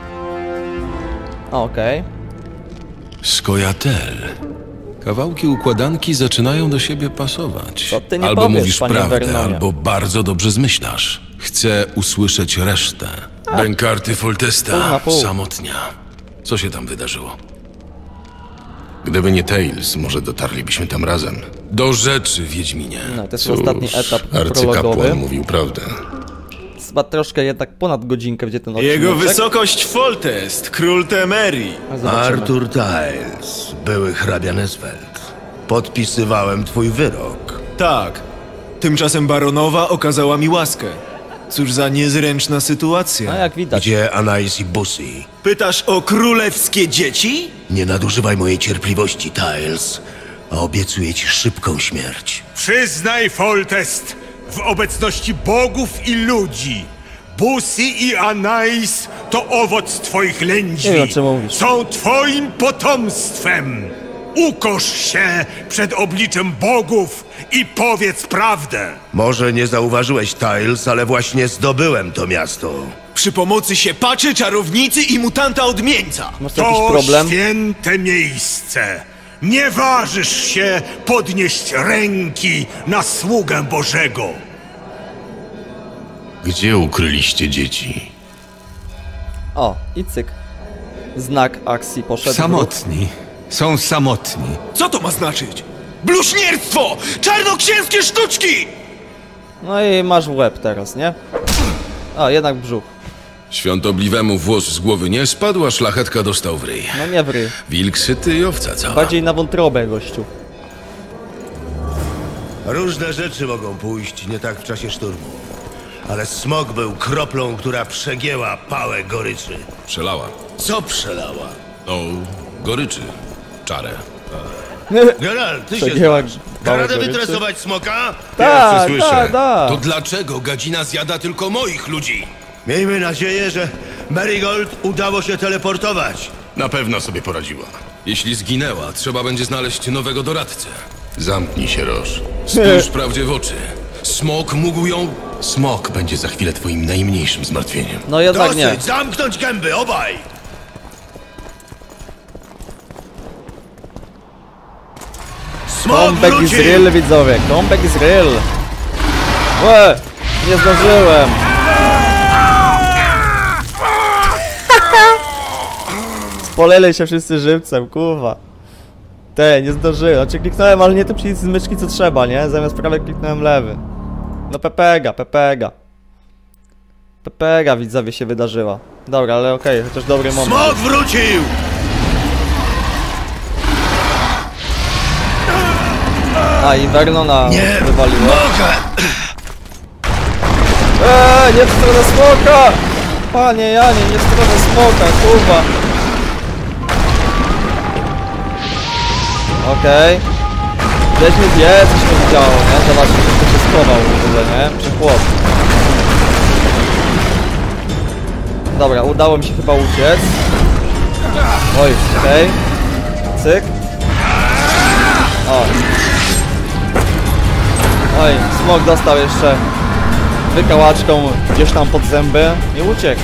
Okej. Okay. Skojatel. Kawałki układanki zaczynają do siebie pasować. Co ty nie albo powiesz, mówisz panie prawdę, Vernonie. albo bardzo dobrze zmyślasz. Chcę usłyszeć resztę. Bękarty Foltesta, Pół na pół. samotnia. Co się tam wydarzyło? Gdyby nie Tails, może dotarlibyśmy tam razem. Do rzeczy, Wiedźminie. No, to jest Cóż, ostatni etap arcykapłan prologowy. mówił prawdę. Chyba troszkę jednak ponad godzinkę będzie ten odcinek. Jego wysokość Foltest, król Temerii. Zobaczymy. Arthur Tails, były hrabia Nesfeld. podpisywałem twój wyrok. Tak. Tymczasem baronowa okazała mi łaskę. Cóż za niezręczna sytuacja. A jak widać. Gdzie Anais i Bussy? Pytasz o królewskie dzieci? Nie nadużywaj mojej cierpliwości, Tiles, a obiecuję ci szybką śmierć. Przyznaj, Foltest, w obecności bogów i ludzi, Bussy i Anais to owoc twoich lędźwi. Nie wiem, o czym mówisz. Są twoim potomstwem. Ukosz się przed obliczem bogów i powiedz prawdę. Może nie zauważyłeś, Tiles, ale właśnie zdobyłem to miasto. Przy pomocy siepaczy, czarownicy i mutanta odmieńca. Masz tu jakiś To problem? święte miejsce. Nie ważysz się podnieść ręki na sługę Bożego. Gdzie ukryliście dzieci? O, i cyk. Znak akcji poszedł. Samotni. Są samotni. Co to ma znaczyć? Bluźnierstwo! Czarnoksięskie sztuczki! No i masz w łeb teraz, nie? O, jednak brzuch. Świątobliwemu włos z głowy nie spadł, a szlachetka dostał w ryj. No nie w ryj. Wilk syty i owca cała. Bardziej na wątrobę, gościu. Różne rzeczy mogą pójść nie tak w czasie szturmu. Ale smok był kroplą, która przegięła pałę goryczy. Przelała. Co przelała? No, goryczy. Czarę. Geralt, ty się Przegięła znasz. pałę Da radę goryczy? wytresować smoka? Tak, słyszę. tak, tak. To dlaczego gadzina zjada tylko moich ludzi? Miejmy nadzieję, że Marigold udało się teleportować. Na pewno sobie poradziła. Jeśli zginęła, trzeba będzie znaleźć nowego doradcę. Zamknij się, Roż. Spójrz prawdzie w oczy. Smok mógł ją... Smok będzie za chwilę twoim najmniejszym zmartwieniem. No jednak nie. Dosyć, zamknąć gęby, obaj! Smok Comeback is wrócił! real, widzowie. Comeback is real. Łe, nie zdążyłem. Spoleli się wszyscy żywcem, kurwa. Te, nie zdążyłem. Znaczy kliknąłem, ale nie te przycisk z myszki co trzeba, nie? Zamiast prawej kliknąłem lewy. No pepega, pepega. Pepega, widzowie, się wydarzyła. Dobra, ale okej, okay, chociaż dobry moment. Smok wrócił! A, i Vernona Nie wywaliło. mogę! Eee, nie w stronę smoka! Panie Janie, nie w stronę smoka, kurwa. Okej. Okay. Gdzieś mi wie, coś się widziało, nie? Zobaczcie, kto się schował w ogóle, nie? Przechłop. Dobra, udało mi się chyba uciec. Oj, okej. Okay. Cyk. O. Oj, smok dostał jeszcze wykałaczką gdzieś tam pod zęby i uciekł.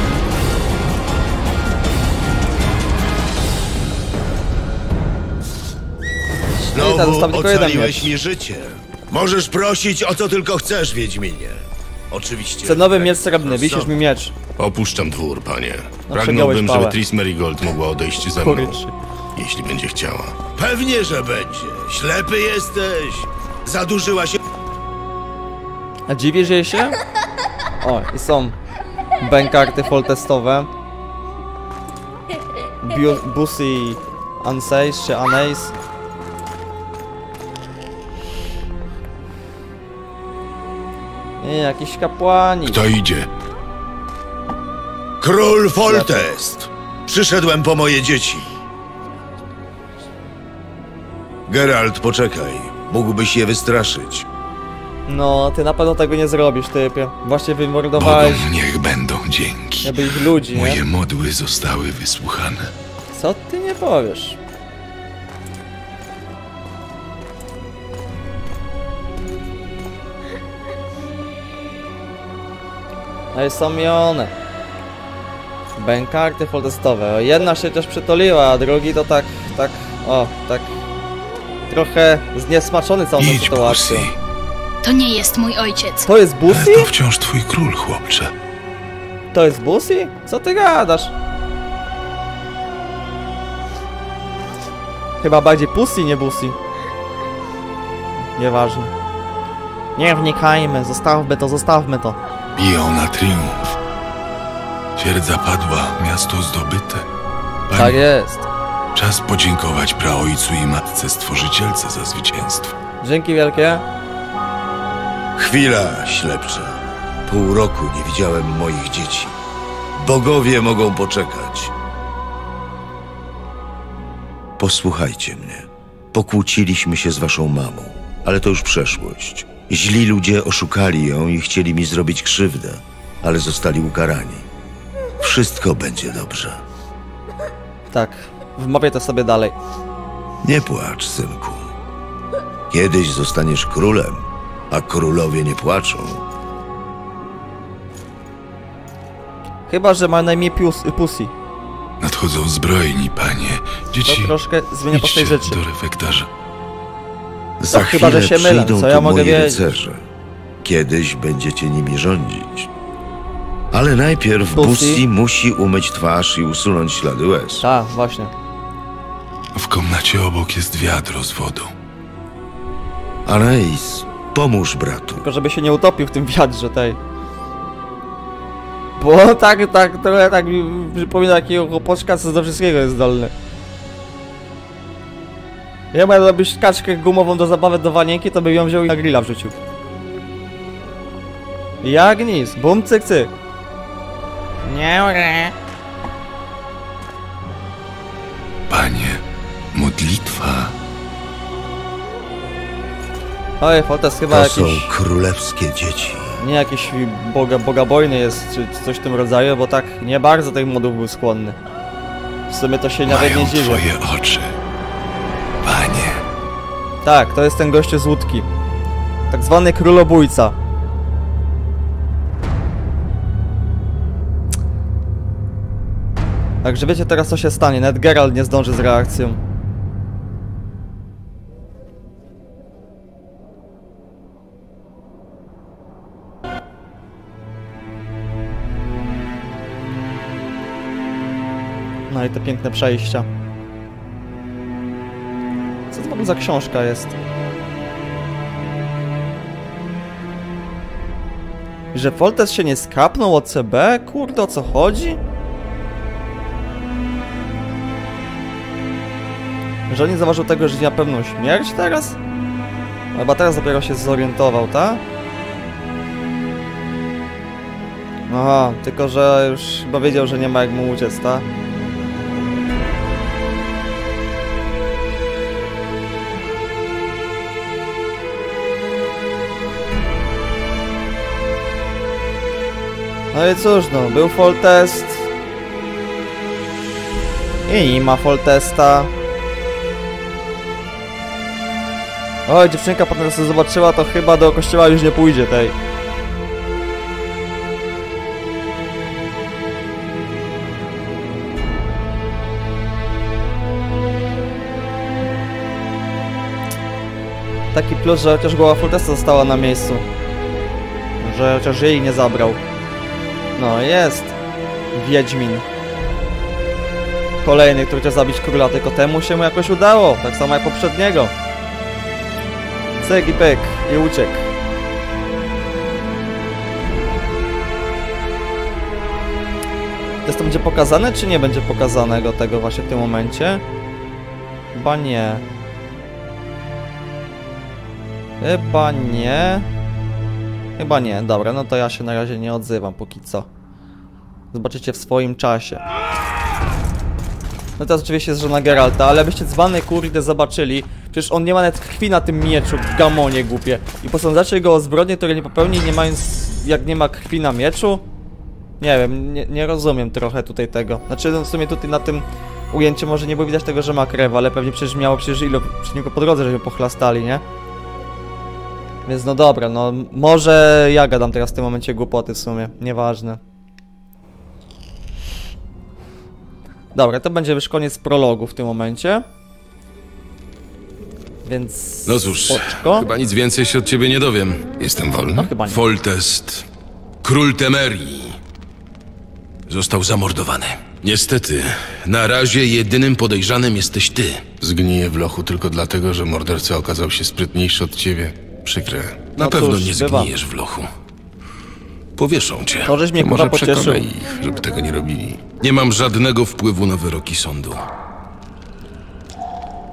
Znowu został tylko jeden ocaliłeś miecz. mi życie. Możesz prosić o co tylko chcesz, Wiedźminie. Oczywiście. Cenowy miecz srebrny, wisisz mi miecz. Opuszczam dwór, panie. No, Pragnąłbym, pałę. żeby Tris Merigold mogła odejść ze mną. Kuryczy. Jeśli będzie chciała. Pewnie, że będzie. Ślepy jesteś. Zadłużyła się. A dziwisz jej się? O, i są bękarty foltestowe. Bu- Bussy Anseis czy Anais. Nie, jakiś kapłani. Kto idzie? Król Foltest. Przyszedłem po moje dzieci. Geralt, poczekaj. Mógłbyś je wystraszyć. No, ty na pewno tego nie zrobisz, typie. Właśnie wymordowałeś Bogom niech będą dzięki. jakby ich ludzi, nie? Moje modły zostały wysłuchane. Co ty nie powiesz? No i są i one. Bękarty foltestowe. Jedna się też przytoliła, a drugi to tak, tak, o, tak trochę zniesmaczony całą tą Idź, sytuacją. Bussy. To nie jest mój ojciec. To jest Bussy? To wciąż twój król, chłopcze. To jest Bussy? Co ty gadasz? Chyba bardziej Pussy, nie Bussy. Nieważne. Nie wnikajmy, zostawmy to, zostawmy to. Biją na triumf. Twierdza padła, miasto zdobyte. Panie, Tak jest. Czas podziękować praojcu i matce stworzycielce za zwycięstwo. Dzięki wielkie. Chwila, ślepcze. Pół roku nie widziałem moich dzieci. Bogowie mogą poczekać. Posłuchajcie mnie. Pokłóciliśmy się z waszą mamą, ale to już przeszłość. Źli ludzie oszukali ją i chcieli mi zrobić krzywdę, ale zostali ukarani. Wszystko będzie dobrze. Tak, wmawiaj to sobie dalej. Nie płacz, synku. Kiedyś zostaniesz królem, a królowie nie płaczą. Chyba że ma na imię Pussy. Nadchodzą zbrojni, panie. Dzieci, to troszkę zmienia postać rzeczy. do refektarza. Za no, chwilę chyba, że się mylę. przyjdą Co ja tu mogę moi wiedzieć? rycerze. Kiedyś będziecie nimi rządzić. Ale najpierw Pussy Pussy musi umyć twarz i usunąć ślady łez. Tak, właśnie. W komnacie obok jest wiadro z wodą. Anais, pomóż bratu. Tylko żeby się nie utopił w tym wiadrze tej. Bo tak, tak, trochę tak mi przypomina takiego chłopaczka, co do wszystkiego jest zdolny. Ja miałem robić kaczkę gumową do zabawy do wanienki, to by ją wziął i na grilla wrzucił. Jak nic, bum cyk cyk. Nie mogę. Panie, modlitwa. Oj, Foltest chyba To jakiś... są królewskie dzieci. Nie jakiś boga, bogabojny jest, czy coś w tym rodzaju, bo tak nie bardzo tych modów był skłonny. W sumie to się nawet nie dziwię. Twoje oczy, panie. Tak, to jest ten gościu z łódki. Tak zwany królobójca. Także wiecie teraz co się stanie, nawet Geralt nie zdąży z reakcją. No i te piękne przejścia. Co to w ogóle za książka jest? Że Foltest się nie skapnął o C B? Kurde, o co chodzi? Że on nie zauważył tego, że na pewną śmierć teraz? Chyba teraz dopiero się zorientował, tak? Aha, tylko że już chyba wiedział, że nie ma jak mu uciec, tak? No i cóż no, był Foltest. I nie ma Foltesta. Oj, dziewczynka potem co zobaczyła, to chyba do kościoła już nie pójdzie tej. Taki plus, że chociaż głowa Foltesta została na miejscu. Że chociaż jej nie zabrał. No, jest Wiedźmin. Kolejny, który chciał zabić króla, tylko temu się mu jakoś udało. Tak samo jak poprzedniego. Cyk i pyk i uciekł. To będzie pokazane, czy nie będzie pokazanego tego właśnie w tym momencie? Chyba nie. Chyba nie. Chyba nie, dobra, no to ja się na razie nie odzywam póki co. Zobaczycie w swoim czasie. No teraz oczywiście jest żona Geralta, ale byście dzwany kurde zobaczyli. Przecież on nie ma nawet krwi na tym mieczu, w gamonie głupie. I posądzacie go o zbrodnię, które nie popełni, nie mając, jak nie ma krwi na mieczu? Nie wiem, nie, nie rozumiem trochę tutaj tego. Znaczy no w sumie tutaj na tym ujęciu może nie było widać tego, że ma krew, ale pewnie przecież miało przecież ilu przeciwników po drodze, żeby pochlastali, nie? Więc no dobra, no może ja gadam teraz w tym momencie głupoty w sumie, nieważne. Dobra, to będzie już koniec prologu w tym momencie. Więc... No cóż, spoczko. chyba nic więcej się od ciebie nie dowiem. Jestem wolny. No chyba nie. Foltest, król Temerii, został zamordowany. Niestety, na razie jedynym podejrzanym jesteś ty. Zgniję w lochu tylko dlatego, że morderca okazał się sprytniejszy od ciebie. Przykre. Na No pewno cóż, nie bywa. zgnijesz w lochu. Powieszą cię. To żeś mnie To może kurwa pocieszył. przekonaj ich, żeby tego nie robili. Nie mam żadnego wpływu na wyroki sądu.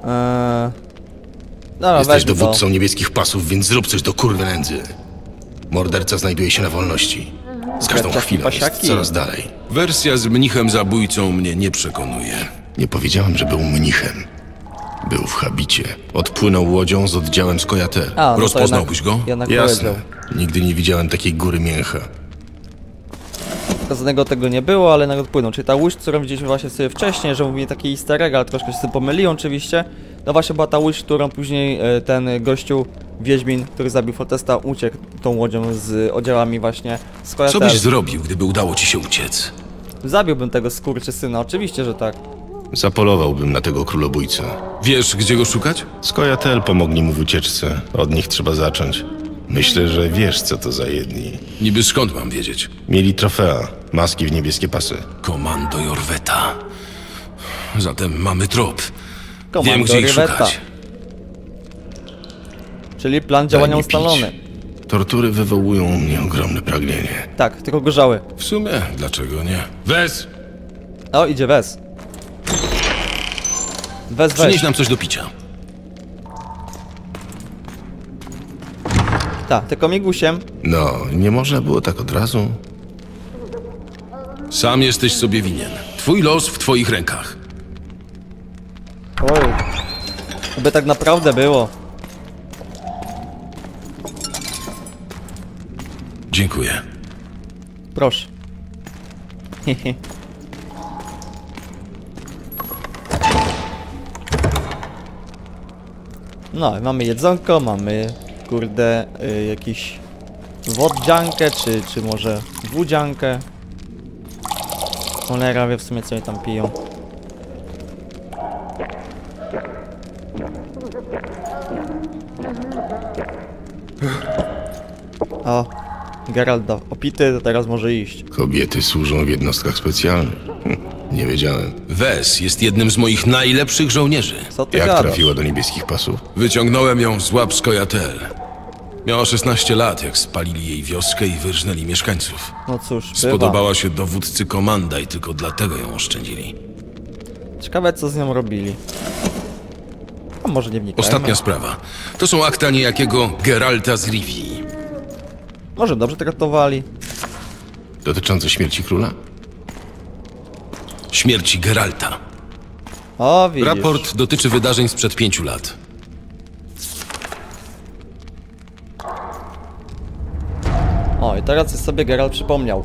Eee... No, Jesteś weźmy dowódcą to. niebieskich pasów, więc zrób coś do kurwy nędzy. Morderca znajduje się na wolności. Z każdą Pasiaki, chwilą jest pasiaki. coraz dalej. Wersja z mnichem zabójcą mnie nie przekonuje. Nie powiedziałem, że był mnichem. Był w habicie. Odpłynął łodzią z oddziałem Skojatel. A, no to Rozpoznałbyś jednak, go? Jednak Jasne. powiedział. Nigdy nie widziałem takiej góry mięcha. Żadnego tego nie było, ale nawet płynął. Czyli ta łódź, którą widzieliśmy właśnie sobie wcześniej, że mówię taki easter egg, ale troszkę się z tym pomyliłem oczywiście. No właśnie była ta łódź, którą później e, ten gościu, Wiedźmin, który zabił Foltesta, uciekł tą łodzią z oddziałami właśnie z Co Kojatel. byś zrobił, gdyby udało ci się uciec? Zabiłbym tego skurczysyna, oczywiście, że tak. Zapolowałbym na tego królobójcę. Wiesz, gdzie go szukać? Skojatel pomogli mu w ucieczce. Od nich trzeba zacząć. Myślę, że wiesz, co to za jedni. Niby skąd mam wiedzieć? Mieli trofea, maski w niebieskie pasy. Komando Jorweta. Zatem mamy trop. Komando Wiem, gdzie ich Jorweta. szukać. Czyli plan działania mi ustalony. Tortury wywołują u mnie ogromne pragnienie. Tak, tylko gorzały. W sumie, dlaczego nie? Wes! O, idzie Wes. Wes, Przynieś weź. nam coś do picia. Tak, tylko migusiem. No, nie można było tak od razu. Sam jesteś sobie winien. Twój los w twoich rękach. Oj. By tak naprawdę było. Dziękuję. Proszę. No, mamy jedzonko, mamy kurde y, jakiś woddziankę, czy, czy może wódziankę. Cholera wie w sumie co oni tam piją. O, Geralt do opity, to teraz może iść. Kobiety służą w jednostkach specjalnych. Hm, nie wiedziałem. Wes jest jednym z moich najlepszych żołnierzy. Co ty Jak gadasz? trafiła do niebieskich pasów? Wyciągnąłem ją z łap Skojatel. Miała szesnaście lat, jak spalili jej wioskę i wyrżnęli mieszkańców. No cóż, bywa. Spodobała się dowódcy komanda i tylko dlatego ją oszczędzili. Ciekawe co z nią robili. A może nie wnikajmy. Ostatnia sprawa. To są akta niejakiego Geralta z Rivii. Może dobrze traktowali. Dotyczące śmierci króla? Śmierci Geralta. O, widzisz. Raport dotyczy wydarzeń sprzed pięciu lat. O, i teraz sobie Geralt przypomniał.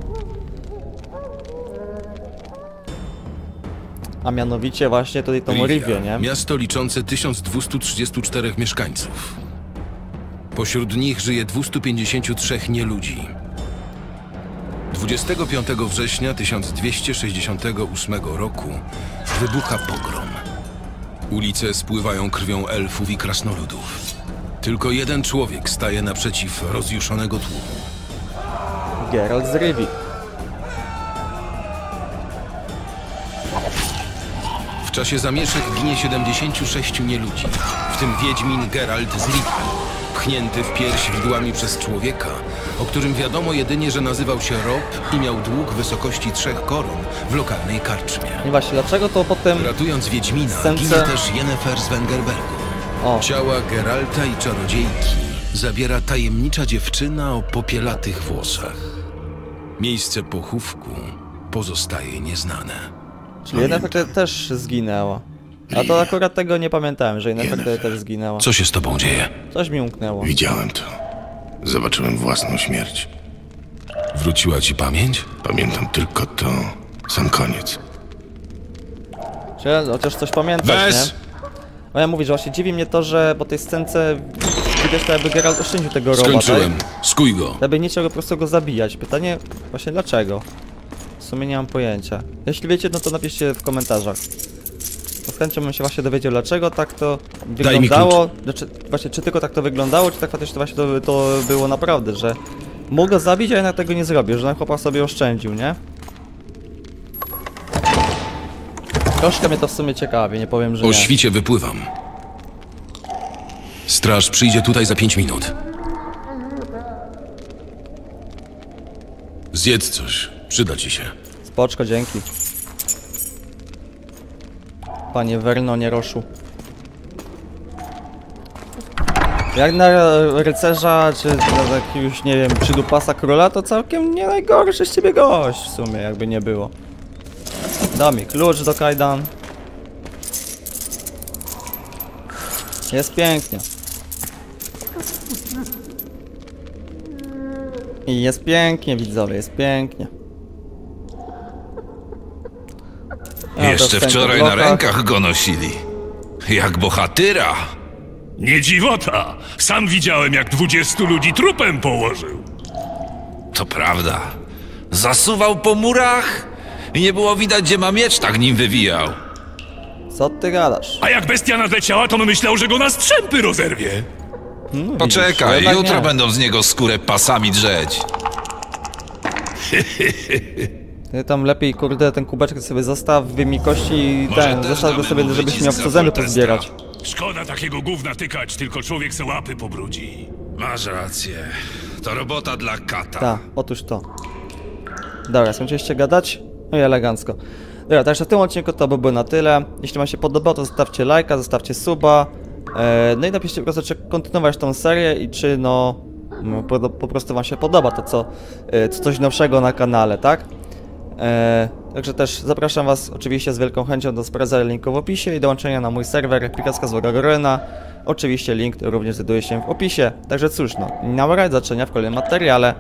A mianowicie właśnie tutaj tą Rivia, Rivię, nie? Miasto liczące tysiąc dwieście trzydzieści cztery mieszkańców. Pośród nich żyje dwieście pięćdziesiąt trzy nieludzi. dwudziestego piątego września tysiąc dwieście sześćdziesiątego ósmego roku wybucha pogrom. Ulice spływają krwią elfów i krasnoludów. Tylko jeden człowiek staje naprzeciw rozjuszonego tłumu. Geralt z Rivii. W czasie zamieszek ginie siedemdziesięciu sześciu nieludzi, w tym Wiedźmin Geralt z Rivii, pchnięty w pierś widłami przez człowieka, o którym wiadomo jedynie, że nazywał się Rob i miał dług wysokości trzech koron w lokalnej karczmie. I właśnie, dlaczego to potem... Ratując Wiedźmina, scence... ginie też Yennefer z Wengerbergu. O. Ciała Geralta i czarodziejki zabiera tajemnicza dziewczyna o popielatych włosach. Miejsce pochówku pozostaje nieznane. Czyli Yennefer te, też zginęła. A to akurat tego nie pamiętałem, że Yennefer te, też zginęła. Co się z tobą dzieje? Coś mi umknęło. Widziałem to. Zobaczyłem własną śmierć. Wróciła ci pamięć? Pamiętam tylko to. Sam koniec. Czy chociaż coś pamiętasz, Wes! nie? No ja mówię, że właśnie dziwi mnie to, że po tej scence widać to jakby Geralt oszczędził tego Roba. Skończyłem. Tak? Skuj go. Jakby nie chciał go po prostu go zabijać. Pytanie właśnie dlaczego? W sumie nie mam pojęcia. Jeśli wiecie, no to napiszcie w komentarzach. Z chęcią bym się właśnie dowiedział, dlaczego tak to wyglądało. Znaczy, właśnie, czy tylko tak to wyglądało, czy tak faktycznie właśnie to, to było naprawdę, że mógł go zabić, a jednak tego nie zrobił, że ten chłopak sobie oszczędził, nie? Troszkę mnie to w sumie ciekawi, nie powiem, że O nie. świcie wypływam. Straż przyjdzie tutaj za pięć minut. Zjedz coś. Przyda ci się. Spoczko, dzięki. Panie Vernonie Roszu. Jak na rycerza, czy na jakiegoś, nie wiem, przydupasa króla, to całkiem nie najgorszy z ciebie gość w sumie, jakby nie było. Da mi klucz do kajdan. Jest pięknie. I jest pięknie, widzowie, jest pięknie. Ja Jeszcze wczoraj na rękach go nosili. Jak bohatyra. Nie dziwota. Sam widziałem, jak dwudziestu ludzi trupem położył. To prawda. Zasuwał po murach i nie było widać, gdzie ma miecz, tak nim wywijał. Co ty gadasz? A jak bestia nadleciała, to myślał, że go na strzępy rozerwie. No, Poczekaj, widzisz, jutro nie. będą z niego skórę pasami drzeć. Ty tam lepiej, kurde, ten kubeczek sobie zostaw, wyjmij kości i Może ten, też zostaw go damy sobie, mu żebyś wycisk miał za co zęby Foltesta. pozbierać. Szkoda takiego gówna tykać, tylko człowiek se łapy pobrudzi. Masz rację. To robota dla kata. Tak, otóż to. Dobra, skończyliście gadać? No i elegancko. Dobra, także w tym odcinku to by było na tyle. Jeśli wam się podobało, to zostawcie lajka, zostawcie suba. E, no i napiszcie po prostu, czy kontynuować tą serię i czy no... no po, po prostu wam się podoba to, co, e, co coś nowszego na kanale, tak? E, także też zapraszam was oczywiście z wielką chęcią do sprawdzania linku w opisie i dołączenia na mój serwer Pikacka Złego Gorylna. Oczywiście link również znajduje się w opisie. Także cóż, no, na razie, do zobaczenia w kolejnym materiale.